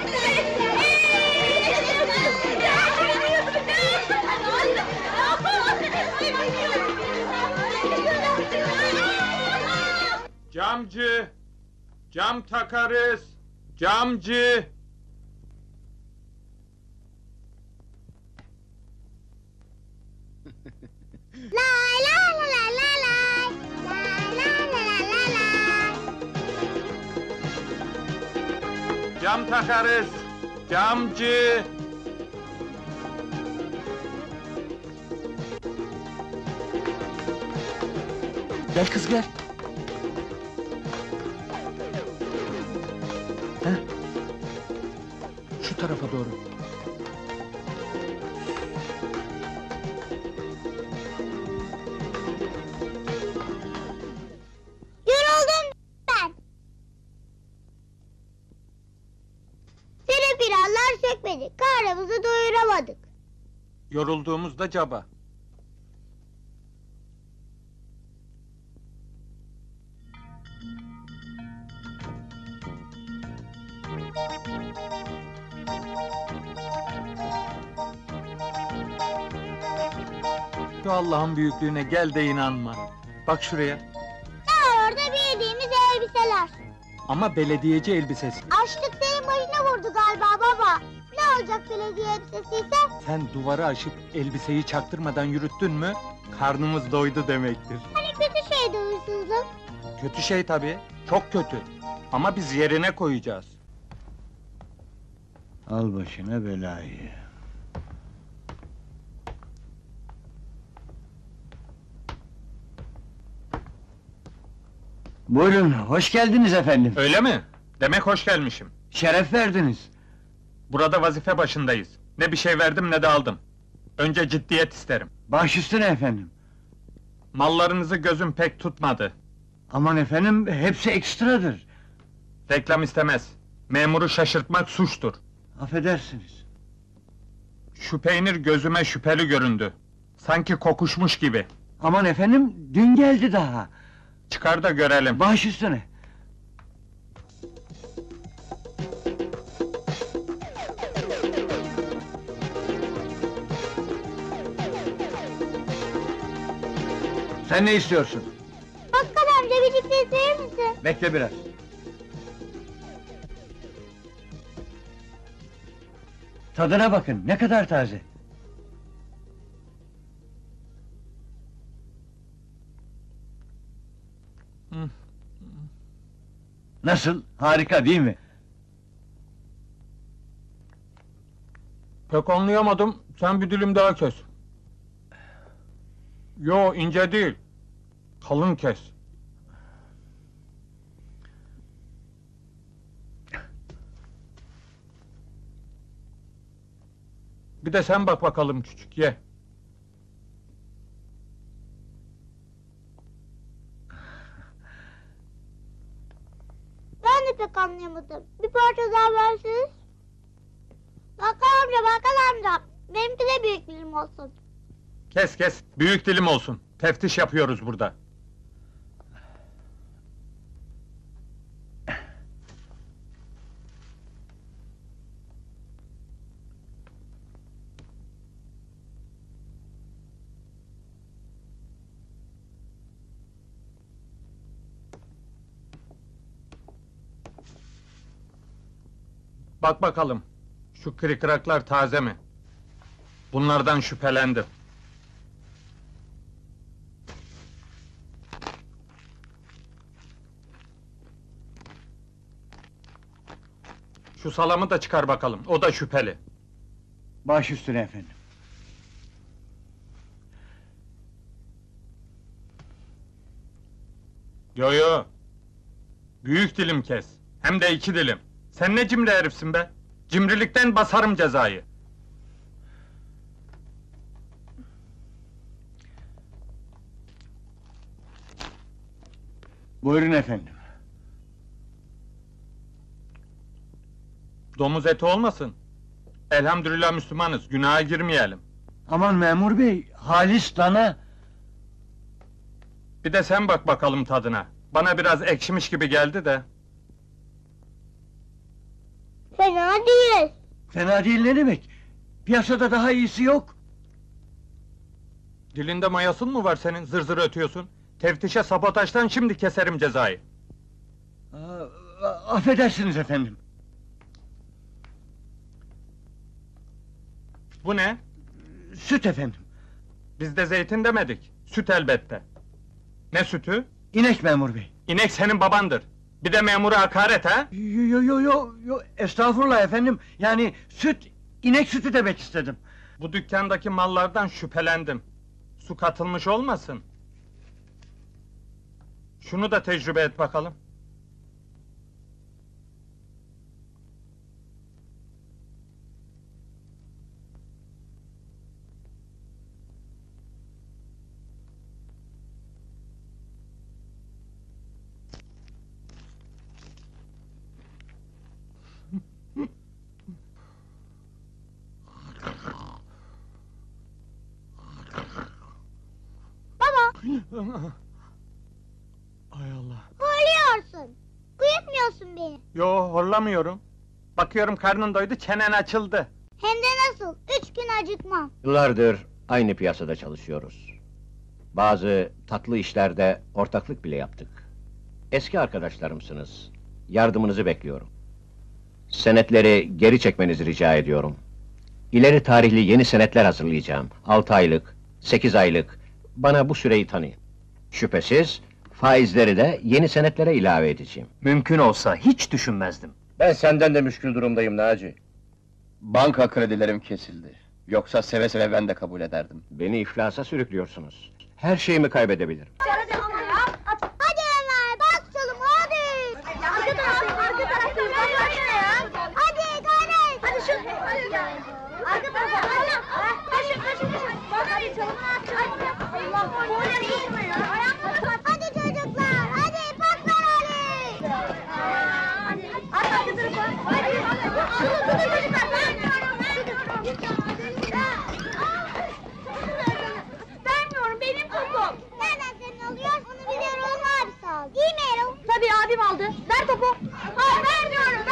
Camcı! Cam takarız! Camcı! Lay lay lay lay lay. Lay lay lay lay lay. Cam takarız! Camcı! Gel kız gel. Heh. Şu tarafa doğru. Yoruldum ben. Pirallar sökmedi. Karnımızı doyuramadık. Yorulduğumuzda caba. Şu Allah'ın büyüklüğüne gel de inanma. Bak şuraya. Ne var orada bildiğimiz elbiseler. Ama belediyeci elbisesi. Açlık senin başına vurdu galiba baba. Ne olacak belediye elbisesi ise? Sen duvarı aşıp elbiseyi çaktırmadan yürüttün mü, karnımız doydu demektir. Hani kötü şeydi hırsızlık. Kötü şey tabii, çok kötü. Ama biz yerine koyacağız. Al başına belayı. Buyurun, hoş geldiniz efendim. Öyle mi? Demek hoş gelmişim. Şeref verdiniz. Burada vazife başındayız. Ne bir şey verdim ne de aldım. Önce ciddiyet isterim. Baş üstüne efendim. Mallarınızı gözüm pek tutmadı. Aman efendim, hepsi ekstradır. Reklam istemez. Memuru şaşırtmak suçtur. Affedersiniz. Şu peynir gözüme şüpheli göründü. Sanki kokuşmuş gibi. Aman efendim, dün geldi daha. Çıkar da görelim. Baş üstüne. Sen ne istiyorsun? Bakkal amca bir çikolata verir misin? Bekle biraz. Tadına bakın, ne kadar taze. Hı. Nasıl? Harika değil mi? Pek anlayamadım. Sen bir dilim daha kes. Yo, ince değil. Kalın kes. Bir de sen bak bakalım küçük, ye. Ben de pek anlayamadım. Bir parça daha verseniz. Bakkal amca. Benimki de büyük dilim olsun. Kes kes, büyük dilim olsun. Teftiş yapıyoruz burada. Bak bakalım, şu kırıklar taze mi? Bunlardan şüphelendim. Şu salamı da çıkar bakalım, o da şüpheli. Baş üstüne efendim. Yo yo! Büyük dilim kes, hem de 2 dilim. Sen ne cimri herifsin be? Cimrilikten basarım cezayı. Buyurun efendim. Domuz eti olmasın. Elhamdülillah Müslümanız, günaha girmeyelim. Aman memur bey, halis dana. Bir de sen bak bakalım tadına. Bana biraz ekşimiş gibi geldi de. Fena değil. Fena değil ne demek? Piyasada daha iyisi yok. Dilinde mayasın mı var senin, zır zır ötüyorsun? Teftişe sabotajdan şimdi keserim cezayı. Affedersiniz efendim. Bu ne? Süt efendim. Biz de zeytin demedik, süt elbette. Ne sütü? İnek memur bey. İnek senin babandır. Bir de memura hakaret ha? Yo, estağfurullah efendim. Yani süt, inek sütü demek istedim. Bu dükkandaki mallardan şüphelendim. Su katılmış olmasın? Şunu da tecrübe et bakalım. Ay Allah! Horluyorsun. Uyutmuyorsun beni. Yo, horlamıyorum. Bakıyorum karnın doydu, çenen açıldı. Hem de nasıl? 3 gün acıkmam. Yıllardır aynı piyasada çalışıyoruz. Bazı tatlı işlerde ortaklık bile yaptık. Eski arkadaşlarımsınız. Yardımınızı bekliyorum. Senetleri geri çekmenizi rica ediyorum. İleri tarihli yeni senetler hazırlayacağım. 6 aylık, 8 aylık. Bana bu süreyi tanıyın. Şüphesiz faizleri de yeni senetlere ilave edeceğim. Mümkün olsa hiç düşünmezdim. Ben senden de müşkül durumdayım Naci. Banka kredilerim kesildi. Yoksa seve seve ben de kabul ederdim. Beni iflasa sürüklüyorsunuz. Her şeyimi kaybedebilirim. Hadi Ömer, bak çalım hadi. Arka tarafta hadi gayret. Hadi şu. Arka tarafa. Koşun. Hadi çalım. Allah, böyle değil mi ya? Hadi çocuklar, hadi patlar hadi. Arka tarafa. Hadi çocuklar. Vermiyorum, benim topum. Nereden senin oluyor? Onu bir Erol abisi aldı. Değil mi Erol? Tabii abim aldı. Ver topu. Hayır, vermiyorum.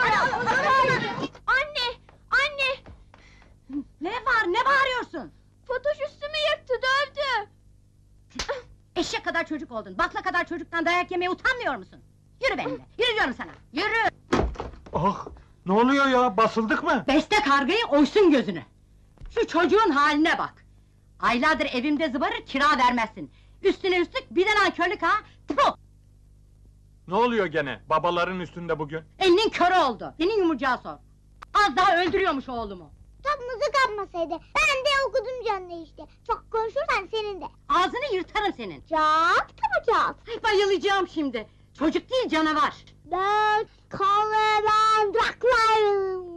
Anne. Ne bağırıyorsun? Fatoş üstümü yırttı, dövdü. Eşek kadar çocuk oldun. Bakla kadar çocuktan dayak yemeye utanmıyor musun? Yürü benimle. Yürü diyorum sana. Yürü. Oh! Ne oluyor ya? Basıldık mı? Beste kargayı oysun gözünü. Şu çocuğun haline bak. Aylardır evimde zıbarır, kira vermezsin. Üstüne üstlük bir de nankörlük ha! Tfu! Ne oluyor gene? Babaların üstünde bugün. Elinin körü oldu. Senin yumurcağı sor. Az daha öldürüyormuş oğlumu. Topumuzu kapmasaydı. Ben de okudum canlı işte. Çok konuşursan senin de. Ağzını yırtarım senin. Çok tabii çok. Ay, bayılacağım şimdi. Çocuk değil, canavar. Ben kalemden draklarım.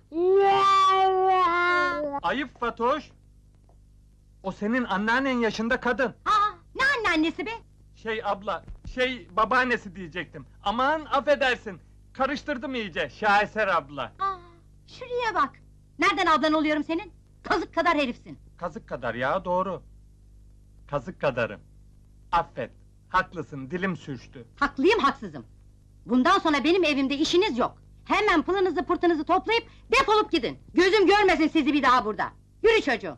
Ayıp Fatoş! O senin anneannen yaşında kadın. Aa, ne anneannesi be? Abla, babaannesi diyecektim. Aman affedersin, karıştırdım iyice, Şaheser abla. Aa, şuraya bak. Nereden ablan oluyorum senin? Kazık kadar herifsin. Kazık kadar ya, doğru. Kazık kadarım. Affet, haklısın, dilim sürçtü. Haklıyım, haksızım. Bundan sonra benim evimde işiniz yok. Hemen pılınızı pırtınızı toplayıp defolup gidin. Gözüm görmesin sizi bir daha burada. Yürü çocuğum.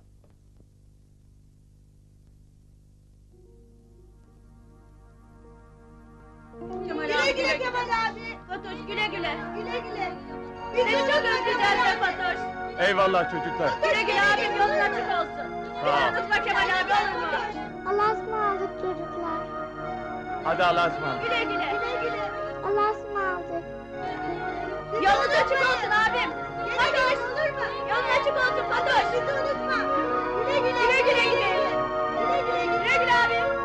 Güle güle Kemal abi. Fatoş güle güle. Güle güle. Seni çok özleyeceğim be Fatoş. Eyvallah çocuklar. Güle güle abim, yolun açık olsun. Sağ ol. Unutma Kemal abi, olur mu? Allah'a ısmarladık çocuklar. Hadi Allah'a ısmarladık. Güle güle. Güle güle. Allah'a ısmarladık. Yolun açık olsun abim. Fatoş. Olur mu? Yolun açık olsun Fatoş. Bizi unutma. Güle güle. Güle güle güle. Güle güle. Güle güle abim.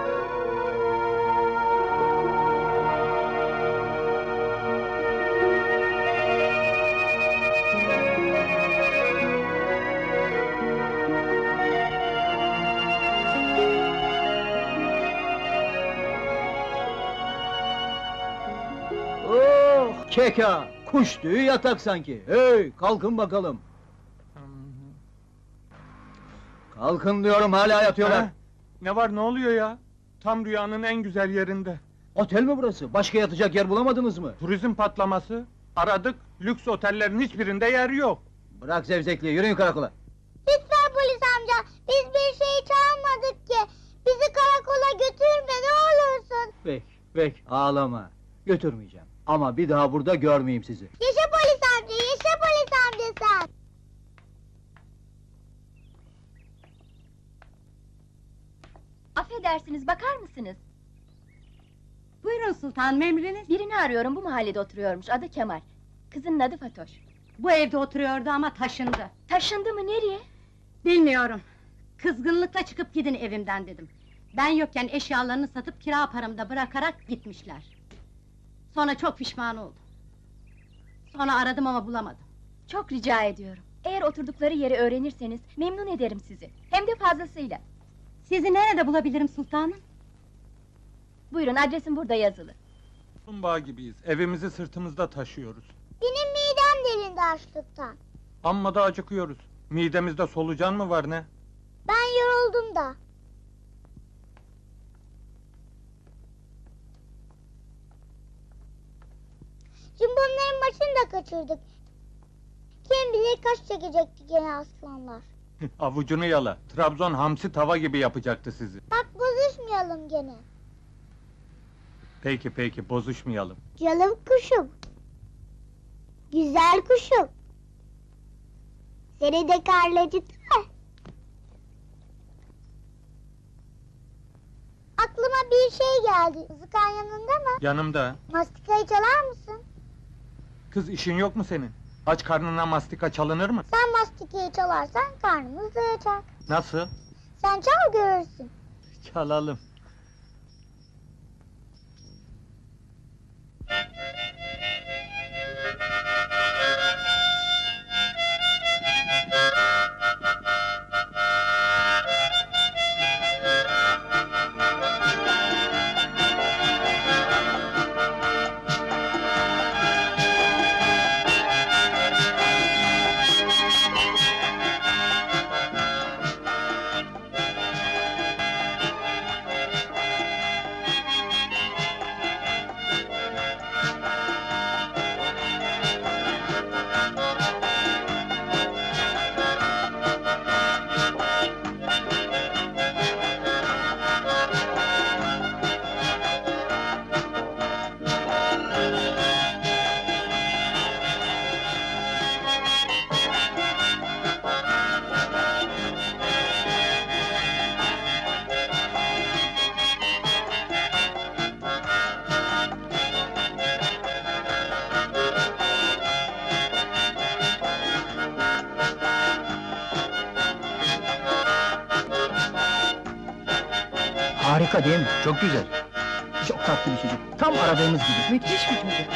Oh, keka! Kuş tüyü yatak sanki. Hey, kalkın bakalım. Kalkın diyorum, hala yatıyorlar. Ha? Ne var, ne oluyor ya? Tam rüyanın en güzel yerinde. Otel mi burası? Başka yatacak yer bulamadınız mı? Turizm patlaması. Aradık, lüks otellerin hiçbirinde yer yok. Bırak zevzekliği, yürüyün karakola. Lütfen polis amca, biz bir şey çalmadık ki. Bizi karakola götürme ne olursun. Peki, ağlama. Götürmeyeceğim. Ama bir daha burada görmeyeyim sizi. Yaşa polis amca, yaşa polis amca sen. Affedersiniz, bakar mısınız? Buyurun sultanım, emriniz. Birini arıyorum, bu mahallede oturuyormuş, adı Kemal. Kızının adı Fatoş. Bu evde oturuyordu ama taşındı. Taşındı mı, nereye? Bilmiyorum. Kızgınlıkla çıkıp gidin evimden dedim. Ben yokken eşyalarını satıp kira paramda bırakarak gitmişler. Sonra çok pişman oldum. Sonra aradım ama bulamadım. Çok rica ediyorum. Eğer oturdukları yeri öğrenirseniz, memnun ederim sizi. Hem de fazlasıyla. Sizi nerede bulabilirim sultanım? Buyurun, adresim burada yazılı. Tumbağa gibiyiz, evimizi sırtımızda taşıyoruz. Benim midem delindi açlıktan. Amma da acıkıyoruz. Midemizde solucan mı var ne? Ben yoruldum da. Cimbomların başını da kaçırdık. Kim bilir kaç çekecekti gene aslanlar. Avucunu yala, Trabzon hamsi tava gibi yapacaktı sizi. Bak bu bozuşmayalım gene. Peki peki, bozuşmayalım. Canım kuşum. Güzel kuşum. Seni de karnı acıktı mı? Aklıma bir şey geldi. Mızıkan yanında mı? Yanımda. Mastikayı çalar mısın? Kız, işin yok mu senin? Aç karnına mastika çalınır mı? Sen mastikayı çalarsan karnımız doyacak. Nasıl? Sen çal görürsün. Çalalım. Harika değil mi? Çok güzel. Çok tatlı bir çocuk. Tam aradığımız gibi. Müthiş bir çocuk.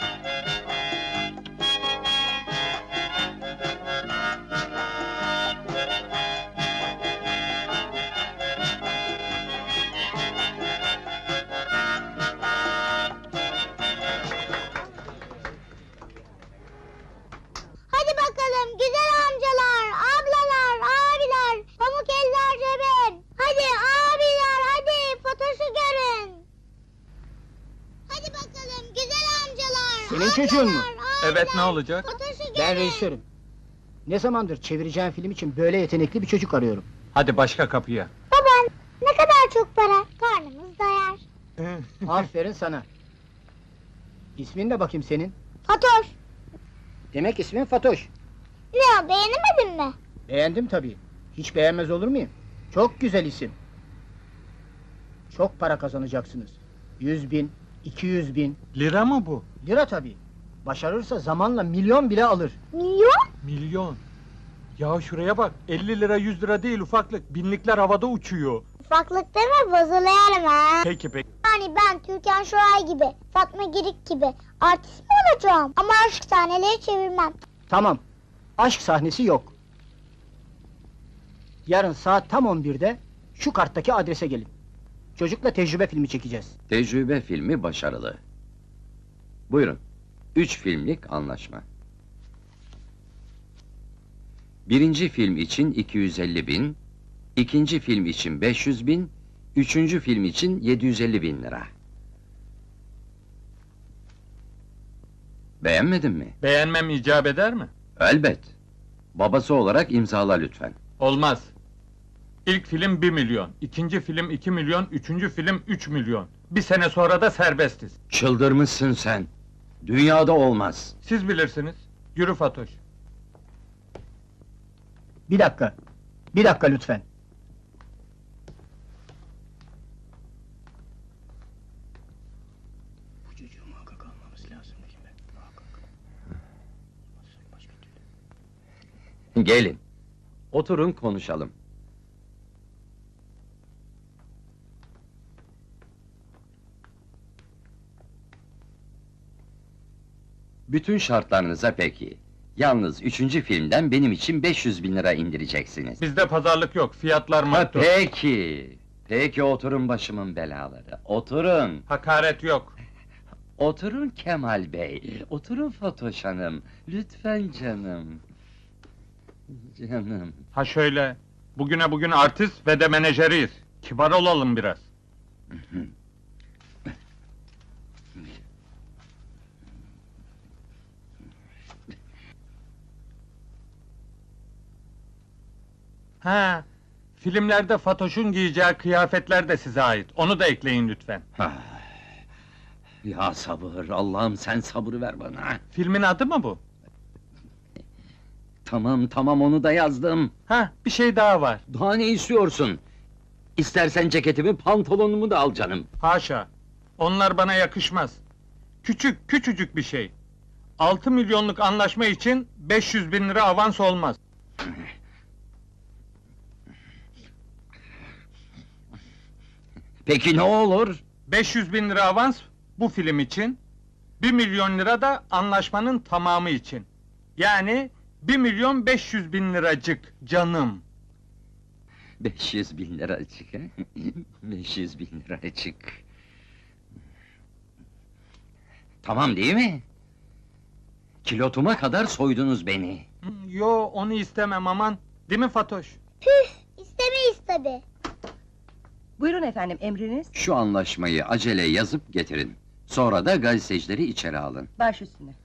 Hadi bakalım güzel amcalar, ablalar, abiler, pamuk eller cebin. Hadi abiler, hadi Fatoş'u görün. Hadi bakalım güzel amcalar, Senin çocuğun mu? Evet, ne olacak? Fatoş'u görün. Ben rejisörüm. Ne zamandır çevireceğim film için böyle yetenekli bir çocuk arıyorum. Hadi başka kapıya. Baba, ne kadar çok para, karnımız doyar. Aferin sana. İsmin ne bakayım senin? Fatoş, Demek ismin Fatoş. ne o beğenemedin mi? Beğendim tabii. Hiç beğenmez olur muyum? Çok güzel isim. Çok para kazanacaksınız. 100.000, 200.000. Lira mı bu? Lira tabii. Başarırsa zamanla milyon bile alır. Milyon? Milyon. Ya şuraya bak, 50 lira 100 lira değil ufaklık, binlikler havada uçuyor. Ufaklık deme bozuluyorum ha. Peki peki. Yani ben Türkan Şoray gibi, Fatma Girik gibi artist mi olacağım? Ama aşk sahneleri çevirmem. Tamam. Aşk sahnesi yok. Yarın saat tam 11'de şu karttaki adrese gelin. Çocukla tecrübe filmi çekeceğiz. Tecrübe filmi başarılı. Buyurun. 3 filmlik anlaşma. Birinci film için 250.000, ikinci film için 500.000, üçüncü film için 750.000 lira. Beğenmedin mi? Beğenmem icap eder mi? Elbet. Babası olarak imzala lütfen. Olmaz. İlk film 1 milyon, ikinci film 2 milyon, üçüncü film 3 milyon. Bir sene sonra da serbestiz. Çıldırmışsın sen. Dünyada olmaz. Siz bilirsiniz. Yürü Fatoş. Bir dakika. Bir dakika lütfen. Bu çocuğu muhakkak almamız lazım değil mi? Muhakkak. Başka türlü. Gelin. Oturun konuşalım. Bütün şartlarınıza peki. Yalnız üçüncü filmden benim için 500.000 lira indireceksiniz. Bizde pazarlık yok, fiyatlar Ha, maktul. peki. Peki oturun başımın belaları. Oturun. Hakaret yok. Oturun Kemal Bey. Oturun Fatoş Hanım. Lütfen canım. Canım. Ha şöyle, bugüne bugün artist ve de menajeriyiz. Kibar olalım biraz. Ha, Filmlerde Fatoş'un giyeceği kıyafetler de size ait. Onu da ekleyin lütfen. Ya sabır, Allah'ım sen sabır ver bana. Filmin adı mı bu? Tamam onu da yazdım. Bir şey daha var. Daha ne istiyorsun? İstersen ceketimi, pantolonumu da al canım. Haşa! Onlar bana yakışmaz. Küçücük bir şey. 6 milyonluk anlaşma için 500 bin lira avans olmaz. Peki ne olur? 500 bin lira avans bu film için, 1 milyon lira da anlaşmanın tamamı için. Yani 1 milyon 500 bin liracık canım. 500 bin liracık, he? 500 bin liracık. Tamam değil mi? Kilotuma kadar soydunuz beni. Yo, onu istemem aman. Değil mi Fatoş? İstemeyiz tabii. Buyurun efendim, emriniz? Şu anlaşmayı acele yazıp getirin. Sonra da gazetecileri içeri alın. Baş üstüne.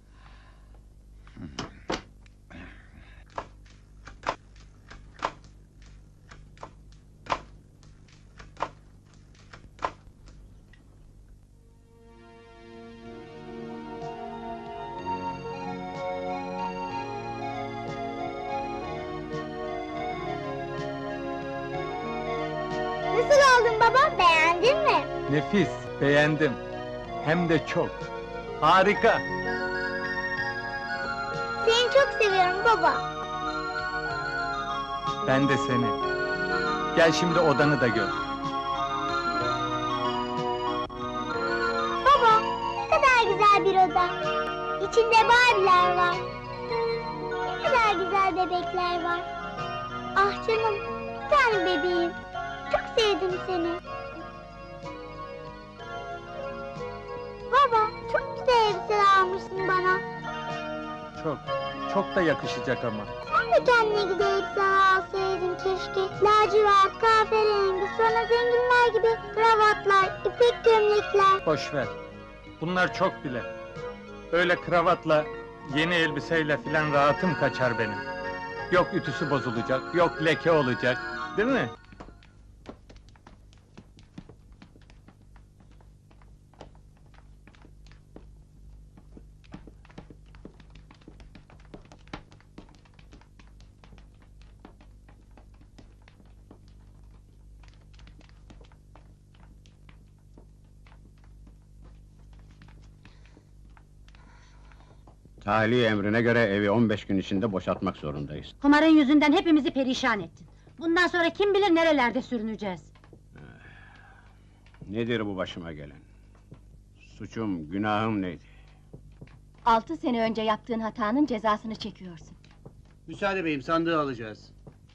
Nasıl oldun baba? Beğendin mi? Nefis, beğendim. Hem de çok. Harika! Seni çok seviyorum baba. Ben de seni. Gel şimdi odanı da gör. Baba, ne kadar güzel bir oda. İçinde Barbie'ler var. Ne kadar güzel bebekler var. Ah canım, bir tane bebeğim. Çok sevdim seni. Baba, çok güzel elbiseler almışsın bana. Çok da yakışacak ama. Sen de kendine güzel elbiseler alsaydın keşke. Lacivert, kahverengi, sonra zenginler gibi kravatlar, ipek gömlekler. Boş ver. Bunlar çok bile. Öyle kravatla, yeni elbiseyle filan rahatım kaçar benim. Yok ütüsü bozulacak, yok leke olacak. Değil mi? Tahliye emrine göre evi 15 gün içinde boşaltmak zorundayız. Kumarın yüzünden hepimizi perişan ettin. Bundan sonra kim bilir nerelerde sürüneceğiz. Nedir bu başıma gelen? Suçum, günahım neydi? 6 sene önce yaptığın hatanın cezasını çekiyorsun. Müsaade beyim, sandığı alacağız.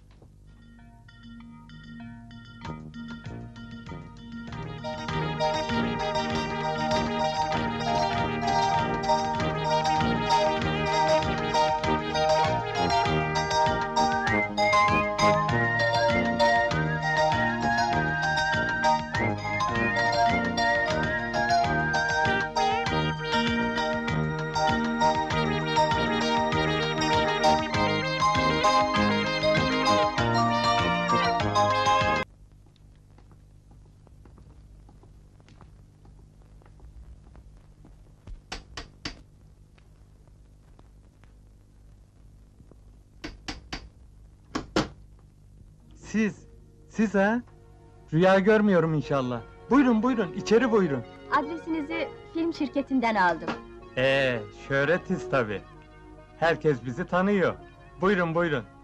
Siz ha? Rüya görmüyorum inşallah. Buyurun, içeri buyurun. Adresinizi film şirketinden aldım. Şöhretiz tabii. Herkes bizi tanıyor. Buyurun.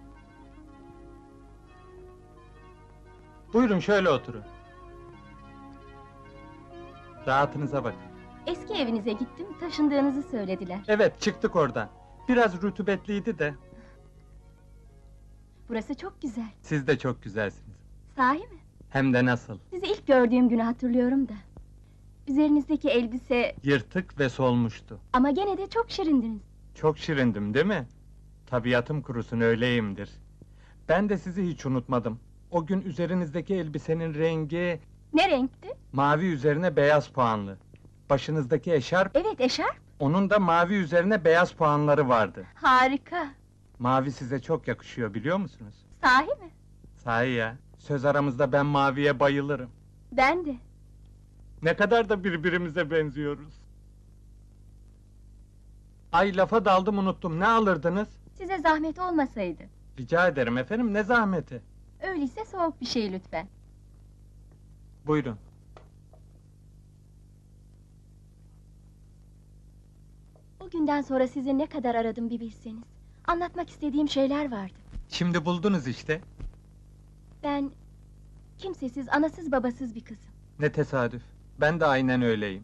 Buyurun, şöyle oturun. Rahatınıza bakın. Eski evinize gittim, taşındığınızı söylediler. Evet, çıktık oradan. Biraz rutubetliydi de. Burası çok güzel. Siz de çok güzelsiniz. Sahi mi? Hem de nasıl? Sizi ilk gördüğüm günü hatırlıyorum da. Üzerinizdeki elbise... Yırtık ve solmuştu. Ama gene de çok şirindiniz. Çok şirindim, değil mi? Tabiatım kurusun, öyleyimdir. Ben de sizi hiç unutmadım. O gün üzerinizdeki elbisenin rengi... Ne renkti? Mavi üzerine beyaz puanlı. Başınızdaki eşarp... Evet, eşarp. Onun da mavi üzerine beyaz puanları vardı. Harika. Mavi size çok yakışıyor, biliyor musunuz? Sahi mi? Sahi ya. Söz aramızda ben Mavi'ye bayılırım. Ben de. Ne kadar da birbirimize benziyoruz. Ay lafa daldım unuttum, ne alırdınız? Size zahmet olmasaydı. Rica ederim efendim, ne zahmeti? Öyleyse soğuk bir şey lütfen. Buyurun. O günden sonra sizi ne kadar aradım bir bilseniz. Anlatmak istediğim şeyler vardı. Şimdi buldunuz işte. Ben kimsesiz, anasız babasız bir kızım. Ne tesadüf. Ben de aynen öyleyim.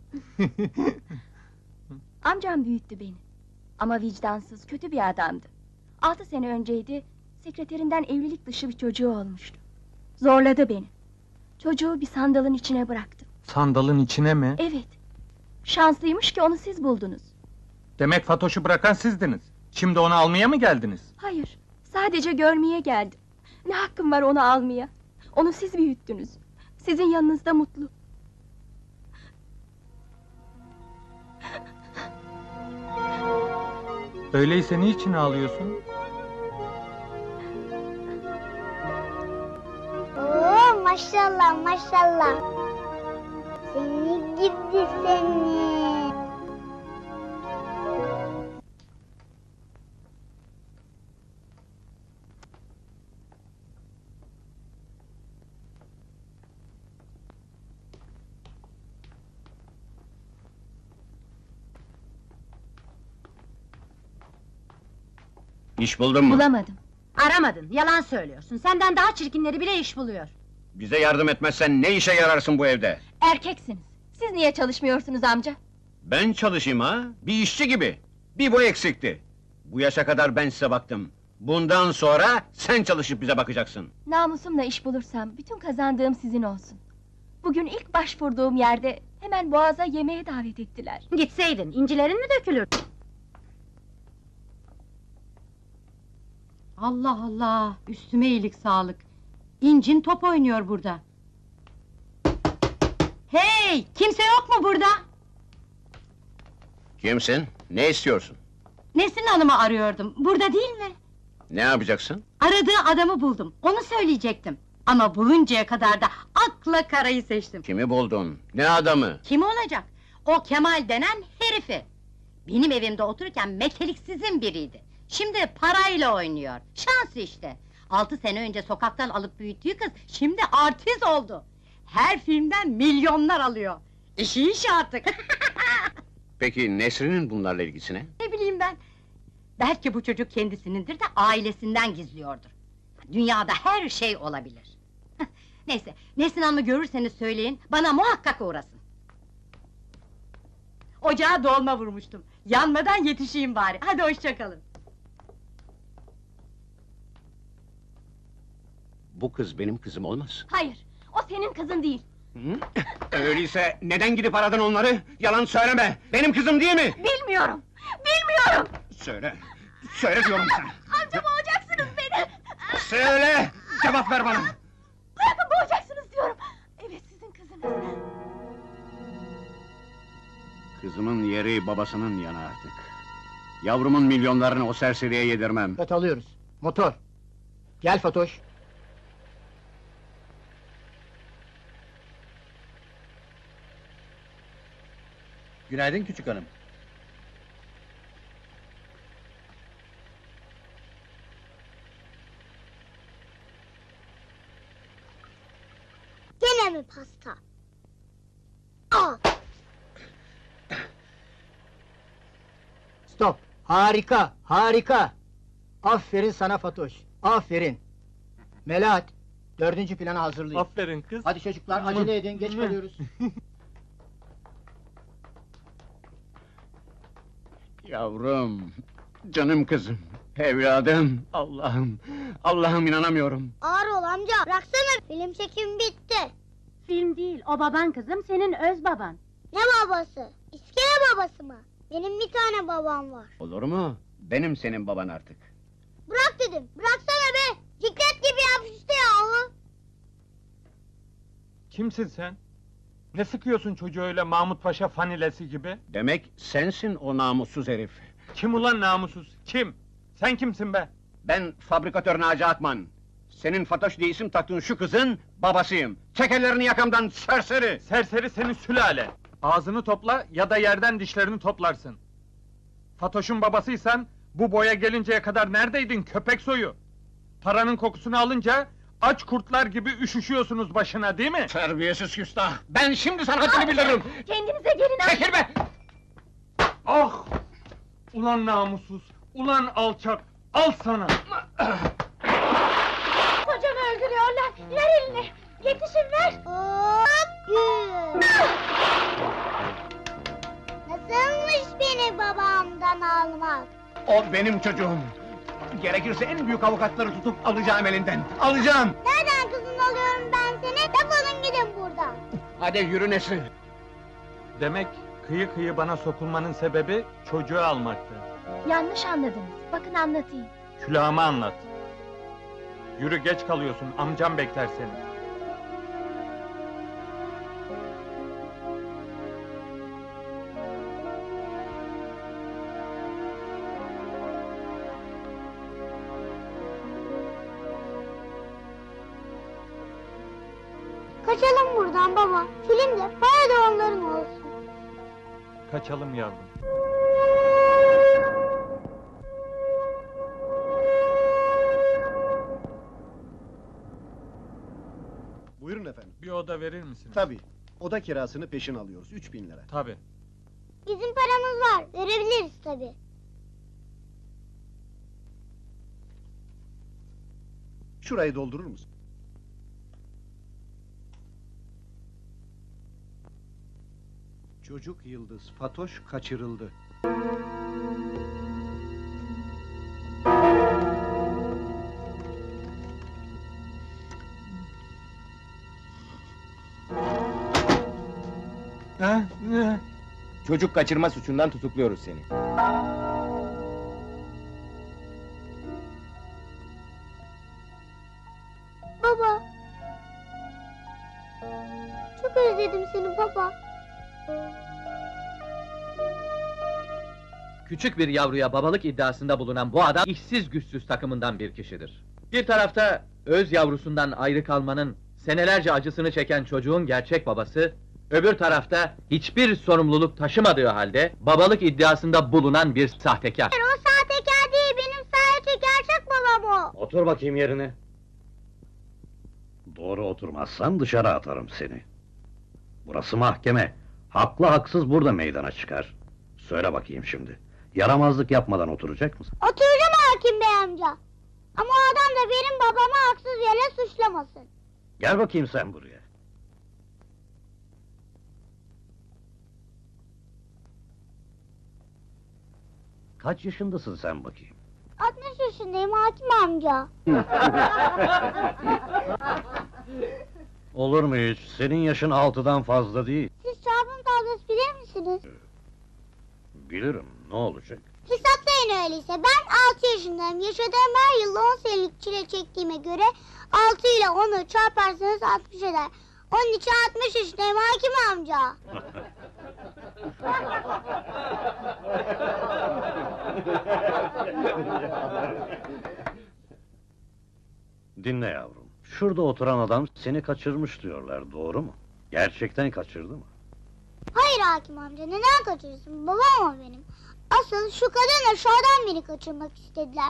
Amcam büyüttü beni. Ama vicdansız, kötü bir adamdı. 6 sene önceydi, sekreterinden evlilik dışı bir çocuğu olmuştu. Zorladı beni. Çocuğu bir sandalın içine bıraktım. Sandalın içine mi? Evet. Şanslıymış ki onu siz buldunuz. Demek Fatoş'u bırakan sizdiniz. Şimdi onu almaya mı geldiniz? Hayır, sadece görmeye geldim. Ne hakkım var onu almaya? Onu siz büyüttünüz. Sizin yanınızda mutlu. Öyleyse niçin ağlıyorsun? Oo, maşallah maşallah. Seni gidi seni. İş buldun mu? Bulamadım. Aramadın, yalan söylüyorsun. Senden daha çirkinleri bile iş buluyor. Bize yardım etmezsen ne işe yararsın bu evde? Erkeksiniz. Siz niye çalışmıyorsunuz amca? Ben çalışayım ha? Bir işçi gibi. Bir bu eksikti. Bu yaşa kadar ben size baktım. Bundan sonra sen çalışıp bize bakacaksın. Namusumla iş bulursam bütün kazandığım sizin olsun. Bugün ilk başvurduğum yerde hemen Boğaz'a yemeğe davet ettiler. Gitseydin, incilerin mi dökülür? Allah Allah, üstüme iyilik sağlık. İncin top oynuyor burada. Hey, kimse yok mu burada? Kimsin? Ne istiyorsun? Nesin Hanım'ı arıyordum, burada değil mi? Ne yapacaksın? Aradığı adamı buldum, onu söyleyecektim. Ama buluncaya kadar da akla karayı seçtim. Kimi buldun? Ne adamı? Kim olacak? O Kemal denen herifi. Benim evimde otururken meteliksizin biriydi. Şimdi parayla oynuyor. Şans işte. 6 sene önce sokaktan alıp büyüttüğü kız şimdi artist oldu. Her filmden milyonlar alıyor. İş artık. Peki Nesrin'in bunlarla ilgisi ne? Ne bileyim ben. Belki bu çocuk kendisinindir de ailesinden gizliyordur. Dünyada her şey olabilir. Neyse, Nesrin Hanım'ı görürseniz söyleyin, bana muhakkak uğrasın. Ocağa dolma vurmuştum. Yanmadan yetişeyim bari. Hadi hoşça kalın. Bu kız benim kızım olmaz. Hayır, o senin kızın değil. Hı? Öyleyse neden gidip aradın onları? Yalan söyleme! Benim kızım değil mi? Bilmiyorum, bilmiyorum! Söyle! Söyle diyorum sana! Amca boğacaksınız beni! Söyle! Cevap ver bana! Bırakın boğacaksınız diyorum! Evet, sizin kızınız. Kızımın yeri babasının yanı artık. Yavrumun milyonlarını o serseriye yedirmem. Evet alıyoruz. Motor. Gel Fatoş. Günaydın küçük hanım. Gene mi pasta? Al. Stop. Harika, harika. Aferin sana Fatoş. Aferin. Melahat, 4. planı hazırlayın. Aferin kız. Hadi çocuklar acele edin, geç kalıyoruz. Yavrum, canım kızım, evladım, Allah'ım, Allah'ım inanamıyorum. Ağır ol amca. Bıraksana. Film çekimi bitti. Film değil, o baban kızım, senin öz baban. Ne babası? İskele babası mı? Benim bir tane babam var. Olur mu? Benim senin baban artık. Bırak dedim. Bıraksana be. Ciklet gibi yapıştı ya. Kimsin sen? Ne sıkıyorsun çocuğu öyle Mahmut Paşa fanilesi gibi? Demek sensin o namussuz herif. Kim ulan namussuz? Kim? Sen kimsin be? Ben fabrikatör Naci Akman. Senin Fatoş diye isim taktığın şu kızın babasıyım. Çek ellerini yakamdan serseri! Serseri senin sülale! Ağzını topla ya da yerden dişlerini toplarsın. Fatoş'un babasıysan, bu boya gelinceye kadar neredeydin köpek soyu? Paranın kokusunu alınca, aç kurtlar gibi üşüşüyorsunuz başına değil mi? Terbiyesiz küstah! Ben şimdi sana haddini bilirim! Kendinize gelin amca! Çekil be! Ah! Ulan namussuz, ulan alçak, al sana! Kocamı öldürüyorlar! Ver elini! Yetişin ver! Nasılmış beni babamdan almak? O benim çocuğum! Gerekirse en büyük avukatları tutup alacağım elinden! Alacağım! Nereden kızın alıyorum ben seni? Defolun gidin buradan. Hadi yürü Nesrin! Demek kıyı kıyı bana sokulmanın sebebi çocuğu almaktı. Yanlış anladınız. Bakın anlatayım. Külahımı anlat. Yürü geç kalıyorsun, amcam bekler seni. Kaçalım buradan baba. Filmde para da onların olsun. Kaçalım yavrum. Buyurun efendim. Bir oda verir misiniz? Tabii. Oda kirasını peşin alıyoruz. 3000 lira. Tabii. Bizim paramız var. Verebiliriz tabii. Şurayı doldurur musun? Çocuk Yıldız Fatoş kaçırıldı. Çocuk kaçırma suçundan tutukluyoruz seni. Baba. Çok özledim seni baba. Küçük bir yavruya babalık iddiasında bulunan bu adam işsiz güçsüz takımından bir kişidir. Bir tarafta öz yavrusundan ayrı kalmanın senelerce acısını çeken çocuğun gerçek babası, öbür tarafta hiçbir sorumluluk taşımadığı halde babalık iddiasında bulunan bir sahtekar. O sahtekar değil, benim sadece gerçek babam o. Otur bakayım yerine. Doğru oturmazsan dışarı atarım seni. Burası mahkeme. Haklı haksız burada meydana çıkar. Söyle bakayım şimdi. Yaramazlık yapmadan oturacak mısın? Oturacağım hakim bey amca. Ama o adam da benim babamı haksız yere suçlamasın. Gel bakayım sen buraya. Kaç yaşındasın sen bakayım? 60 yaşındayım hakim amca. Olur mu hiç? Senin yaşın 6'dan fazla değil. Siz çarpım tablası bilir misiniz? Bilirim, ne olacak? Hesaplayın öyleyse. Ben 6 yaşındayım. Yaşadığım her yıl 10 senelik çile çektiğime göre 6 ile 10'u çarparsanız 60 eder. Onun için 60 yaşındayım hakim amca. Dinle yavrum. Şurada oturan adam seni kaçırmış diyorlar, doğru mu? Gerçekten kaçırdı mı? Hayır hakim amca, neden kaçırırsın? Babam o benim. Asıl şu kadınla şu adam beni kaçırmak istediler.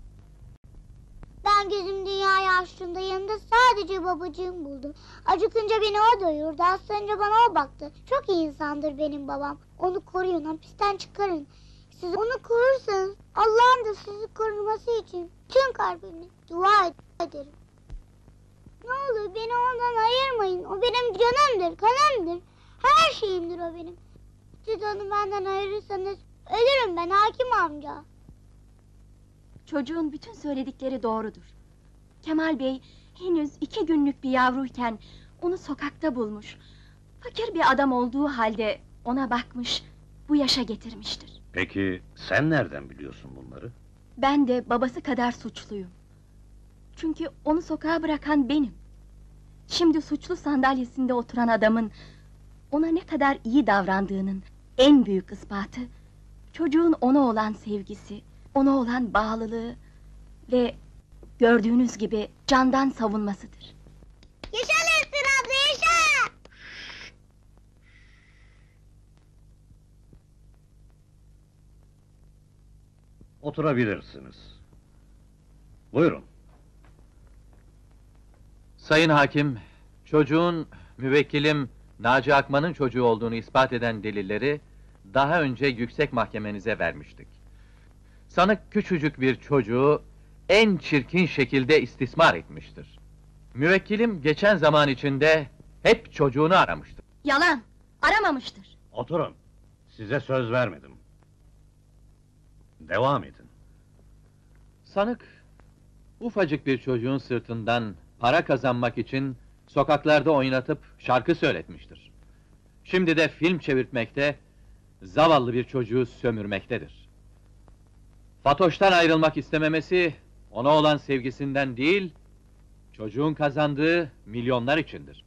Ben gözüm dünyayı açtığımda yanında sadece babacığım buldum. Acıkınca beni o doyurdu, hastalanınca bana o baktı. Çok iyi insandır benim babam. Onu koruyun, hapisten çıkarın. Siz onu korursanız Allah'ın da sizi koruması için tüm kalbimle dua ederim. Ne olur beni ondan ayırmayın. O benim canımdır, kanımdır. Her şeyimdir o benim. Siz onu benden ayırırsanız ölürüm ben hakim amca. Çocuğun bütün söyledikleri doğrudur. Kemal Bey henüz 2 günlük bir yavruyken onu sokakta bulmuş. Fakir bir adam olduğu halde ona bakmış, bu yaşa getirmiştir. Peki sen nereden biliyorsun bunları? Ben de babası kadar suçluyum. Çünkü onu sokağa bırakan benim. Şimdi suçlu sandalyesinde oturan adamın ona ne kadar iyi davrandığının en büyük ispatı, çocuğun ona olan sevgisi, ona olan bağlılığı ve Gördüğünüz gibi candan savunmasıdır. Yaşa Lester abla yaşa! Oturabilirsiniz. Buyurun. Sayın hakim, çocuğun müvekkilim Naci Akman'ın çocuğu olduğunu ispat eden delilleri daha önce yüksek mahkemenize vermiştik. Sanık küçücük bir çocuğu en çirkin şekilde istismar etmiştir. Müvekkilim geçen zaman içinde hep çocuğunu aramıştır. Yalan, aramamıştır. Oturun. Size söz vermedim. Devam edin. Sanık, ufacık bir çocuğun sırtından para kazanmak için sokaklarda oynatıp şarkı söyletmiştir. Şimdi de film çevirtmekte, zavallı bir çocuğu sömürmektedir. Fatoş'tan ayrılmak istememesi, ona olan sevgisinden değil, çocuğun kazandığı milyonlar içindir.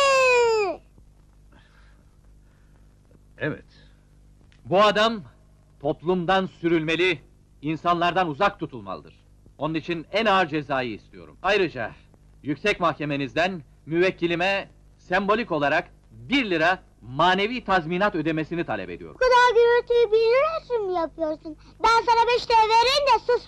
Evet. Bu adam, toplumdan sürülmeli, insanlardan uzak tutulmalıdır. Onun için en ağır cezayı istiyorum. Ayrıca, yüksek mahkemenizden müvekkilime sembolik olarak 1 lira manevi tazminat ödemesini talep ediyorum. Bu kadar gürültüyü bilirsin mi yapıyorsun? Ben sana 5 TL vereyim de sus!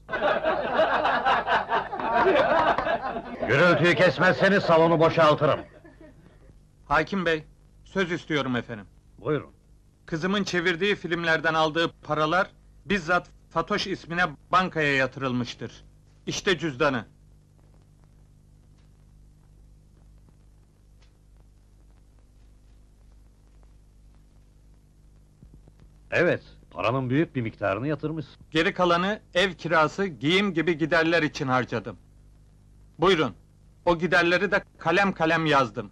Gürültüyü kesmezseniz salonu boşaltırım. Hakim bey, söz istiyorum efendim. Buyurun. Kızımın çevirdiği filmlerden aldığı paralar bizzat Fatoş ismine bankaya yatırılmıştır. İşte cüzdanı. Evet, paranın büyük bir miktarını yatırmışsın. Geri kalanı ev kirası, giyim gibi giderler için harcadım. Buyurun, o giderleri de kalem kalem yazdım.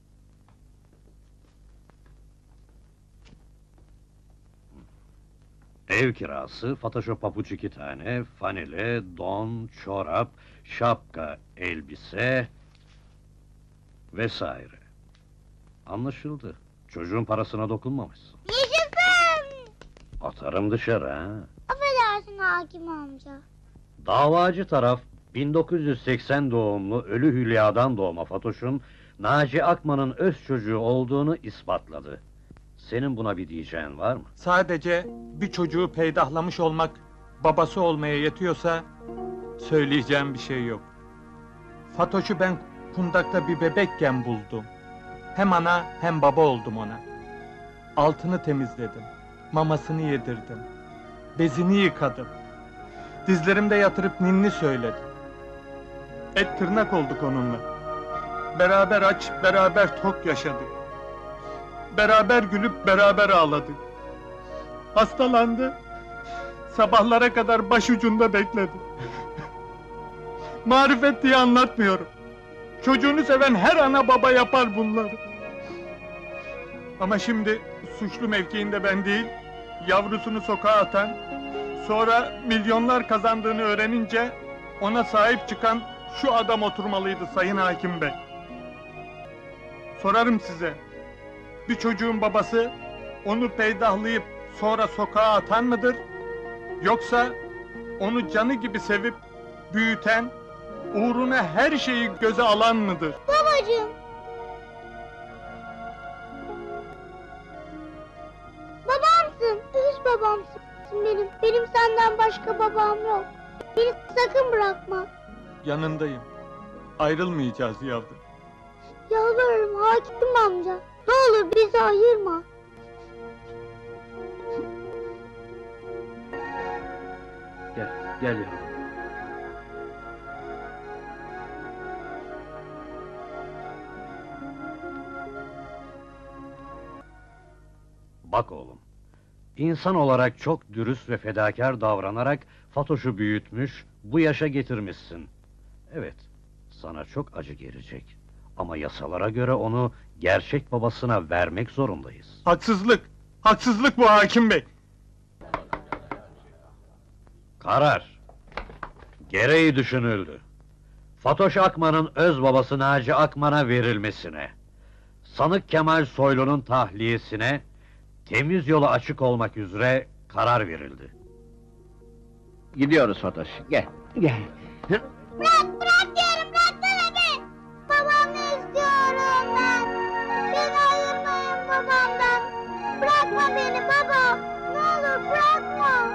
Ev kirası, Fatoş'a papuç 2 tane, fanile, don, çorap, şapka, elbise... vesaire. Anlaşıldı. Çocuğun parasına dokunmamışsın. Yaşasın! Atarım dışarı ha. Affedersin hakim amca. Davacı taraf, 1980 doğumlu ölü Hülya'dan doğma Fatoş'un... Naci Akman'ın öz çocuğu olduğunu ispatladı. Senin buna bir diyeceğin var mı? Sadece bir çocuğu peydahlamış olmak, babası olmaya yetiyorsa... söyleyeceğim bir şey yok. Fatoş'u ben kundakta bir bebekken buldum. Hem ana hem baba oldum ona. Altını temizledim, mamasını yedirdim, bezini yıkadım. Dizlerimde yatırıp ninni söyledim. Et tırnak olduk onunla. Beraber aç, beraber tok yaşadık. Beraber gülüp beraber ağladık. Hastalandı. Sabahlara kadar başucunda bekledim. Marifet diye anlatmıyorum. Çocuğunu seven her ana baba yapar bunları. Ama şimdi suçlu mevkiinde ben değil, yavrusunu sokağa atan, sonra milyonlar kazandığını öğrenince ona sahip çıkan şu adam oturmalıydı Sayın Hakim Bey. Sorarım size, bir çocuğun babası onu peydahlayıp sonra sokağa atan mıdır? Yoksa onu canı gibi sevip büyüten, uğruna her şeyi göze alan mıdır? Babacığım! Babamsın, öz babamsın benim. Benim senden başka babam yok. Beni sakın bırakma. Yanındayım. Ayrılmayacağız yavrum. Yalvarırım hakim amca. Ne olur bizi ayırma. Gel yavrum. Bak oğlum, insan olarak çok dürüst ve fedakar davranarak Fatoş'u büyütmüş, bu yaşa getirmişsin. Evet, sana çok acı gelecek. Ama yasalara göre onu gerçek babasına vermek zorundayız. Haksızlık! Haksızlık bu Hakim Bey! Karar! Gereği düşünüldü. Fatoş Akman'ın öz babası Naci Akman'a verilmesine, sanık Kemal Soylu'nun tahliyesine, temiz yolu açık olmak üzere karar verildi. Gidiyoruz Fatoş, gel, gel. Bırak diyorum, bıraksana be! Babamı istiyorum ben! Beni ayırmayın babamdan! Bırakma beni baba! Ne olur bırakma!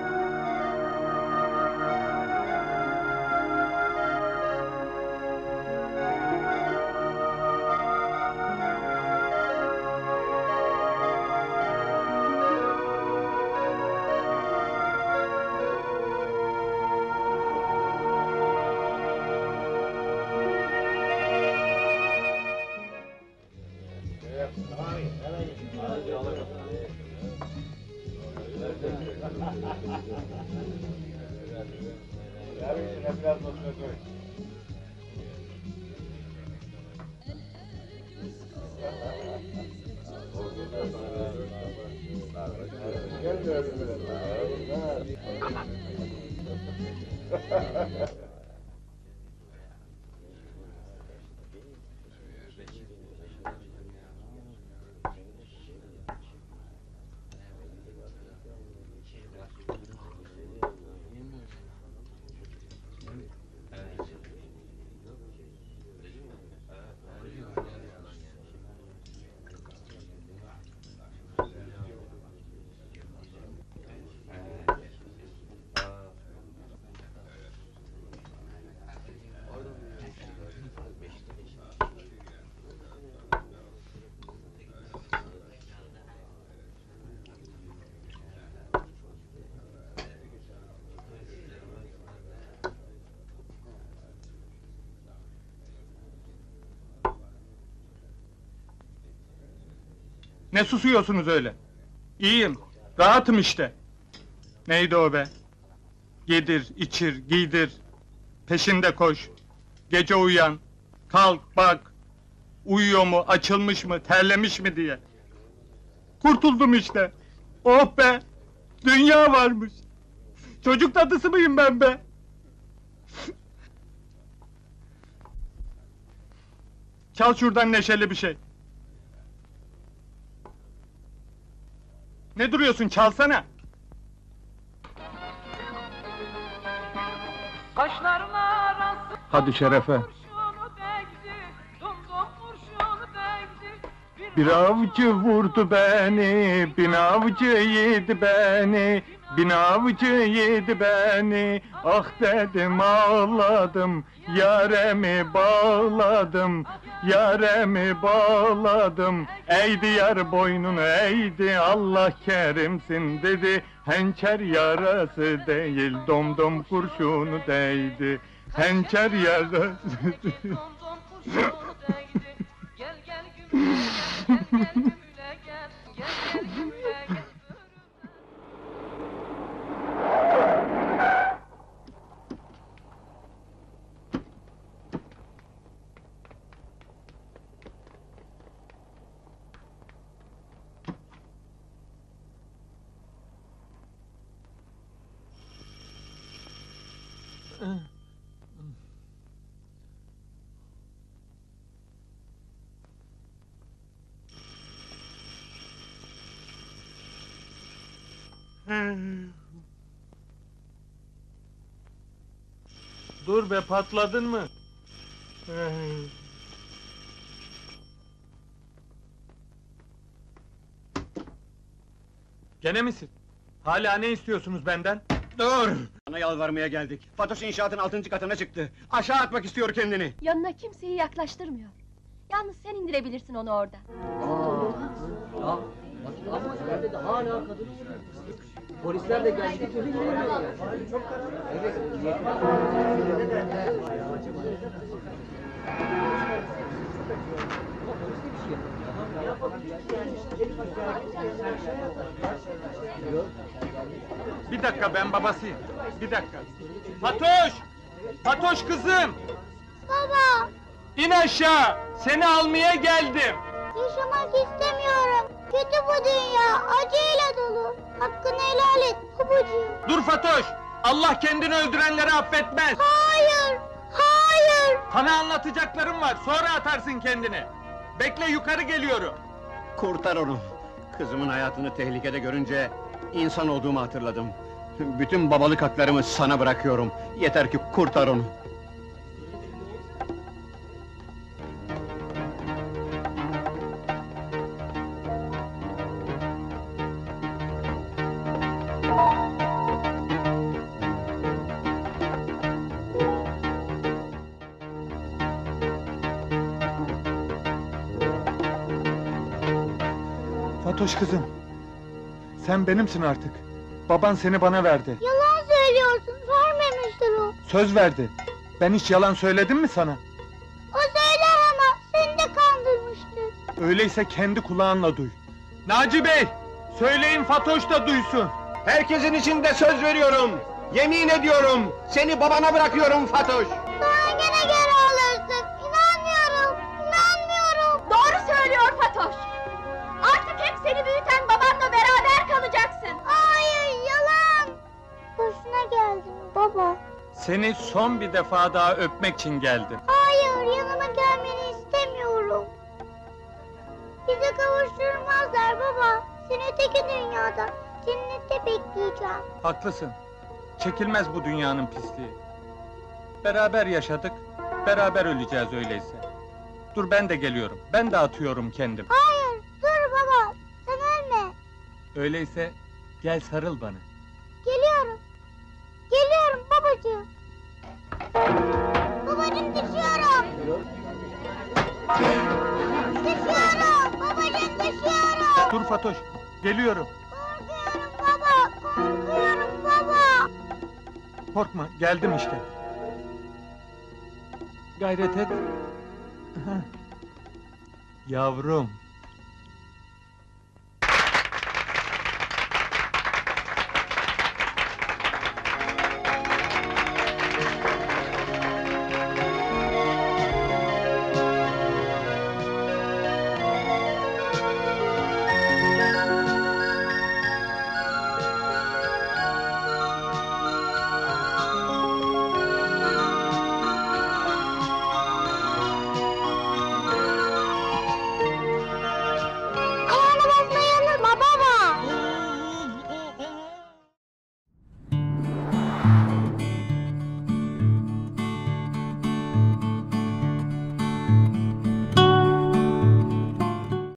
Ne susuyorsunuz öyle? İyiyim, rahatım işte. Neydi o be? Yedir, içir, giydir. Peşinde koş. Gece uyan. Kalk, bak. Uyuyor mu, açılmış mı, terlemiş mi diye. Kurtuldum işte. Oh be! Dünya varmış. Çocuk dadısı mıyım ben be? Çal şuradan neşeli bir şey. Ne duruyorsun, çalsana! Hadi şerefe! Bir avcı vurdu beni, bin avcı yedi beni, bin avcı yedi beni. Ah dedim ağladım, yaremi bağladım, yaremi bağladım. Eğdi yar boynunu eğdi, Allah kerimsin dedi. Hançer yarası değil, domdom kurşunu değdi. Hançer yarası Dur be, patladın mı? Gene misin? Hala ne istiyorsunuz benden? Dur! Sana yalvarmaya geldik. Fatoş İnşaat'ın 6. katına çıktı. Aşağı atmak istiyor kendini. Yanına kimseyi yaklaştırmıyor. Yalnız sen indirebilirsin onu orada. Polisler de geldi. Bir dakika, ben babasıyım. Bir dakika. Fatoş! Fatoş kızım! Baba! İn aşağı! Seni almaya geldim! Yaşamak istemiyorum. Kötü bu dünya, acıyla dolu. Hakkını helal et babacığım. Dur Fatoş! Allah kendini öldürenleri affetmez! Hayır! Hayır! Sana anlatacaklarım var, sonra atarsın kendini! Bekle, yukarı geliyorum! Kurtar onu. Kızımın hayatını tehlikede görünce insan olduğumu hatırladım. Bütün babalık haklarımı sana bırakıyorum. Yeter ki kurtar onu. Fatoş kızım. Sen benimsin artık. Baban seni bana verdi. Yalan söylüyorsun, vermemiştir o. Söz verdi. Ben hiç yalan söyledim mi sana? O söyler ama seni de kandırmıştır. Öyleyse kendi kulağınla duy. Naci Bey! Söyleyin Fatoş da duysun. Herkesin içinde söz veriyorum. Yemin ediyorum. Seni babana bırakıyorum Fatoş. Sonra gene geri alırsın. İnanmıyorum, inanmıyorum. Doğru söylüyor Fatoş. Artık hep seni büyüten babanla beraber kalacaksın. Hayır, yalan. Boşuna geldin baba. Seni son bir defa daha öpmek için geldim. Hayır, yanıma gelmeni istemiyorum. Bizi kavuşturmazlar baba. Seni öteki dünyada, cennette bekleyeceğim. Haklısın. Çekilmez bu dünyanın pisliği. Beraber yaşadık, beraber öleceğiz öyleyse. Dur ben de geliyorum, ben de atıyorum kendim. Hayır, dur baba, sen ölme. Öyleyse gel sarıl bana. Geliyorum. Geliyorum babacığım. Babacığım düşüyorum. Düşüyorum. Babacığım düşüyorum. Dur Fatoş, geliyorum. Korkuyorum baba. Korkuyorum baba. Korkma, geldim işte. Gayret et. Yavrum.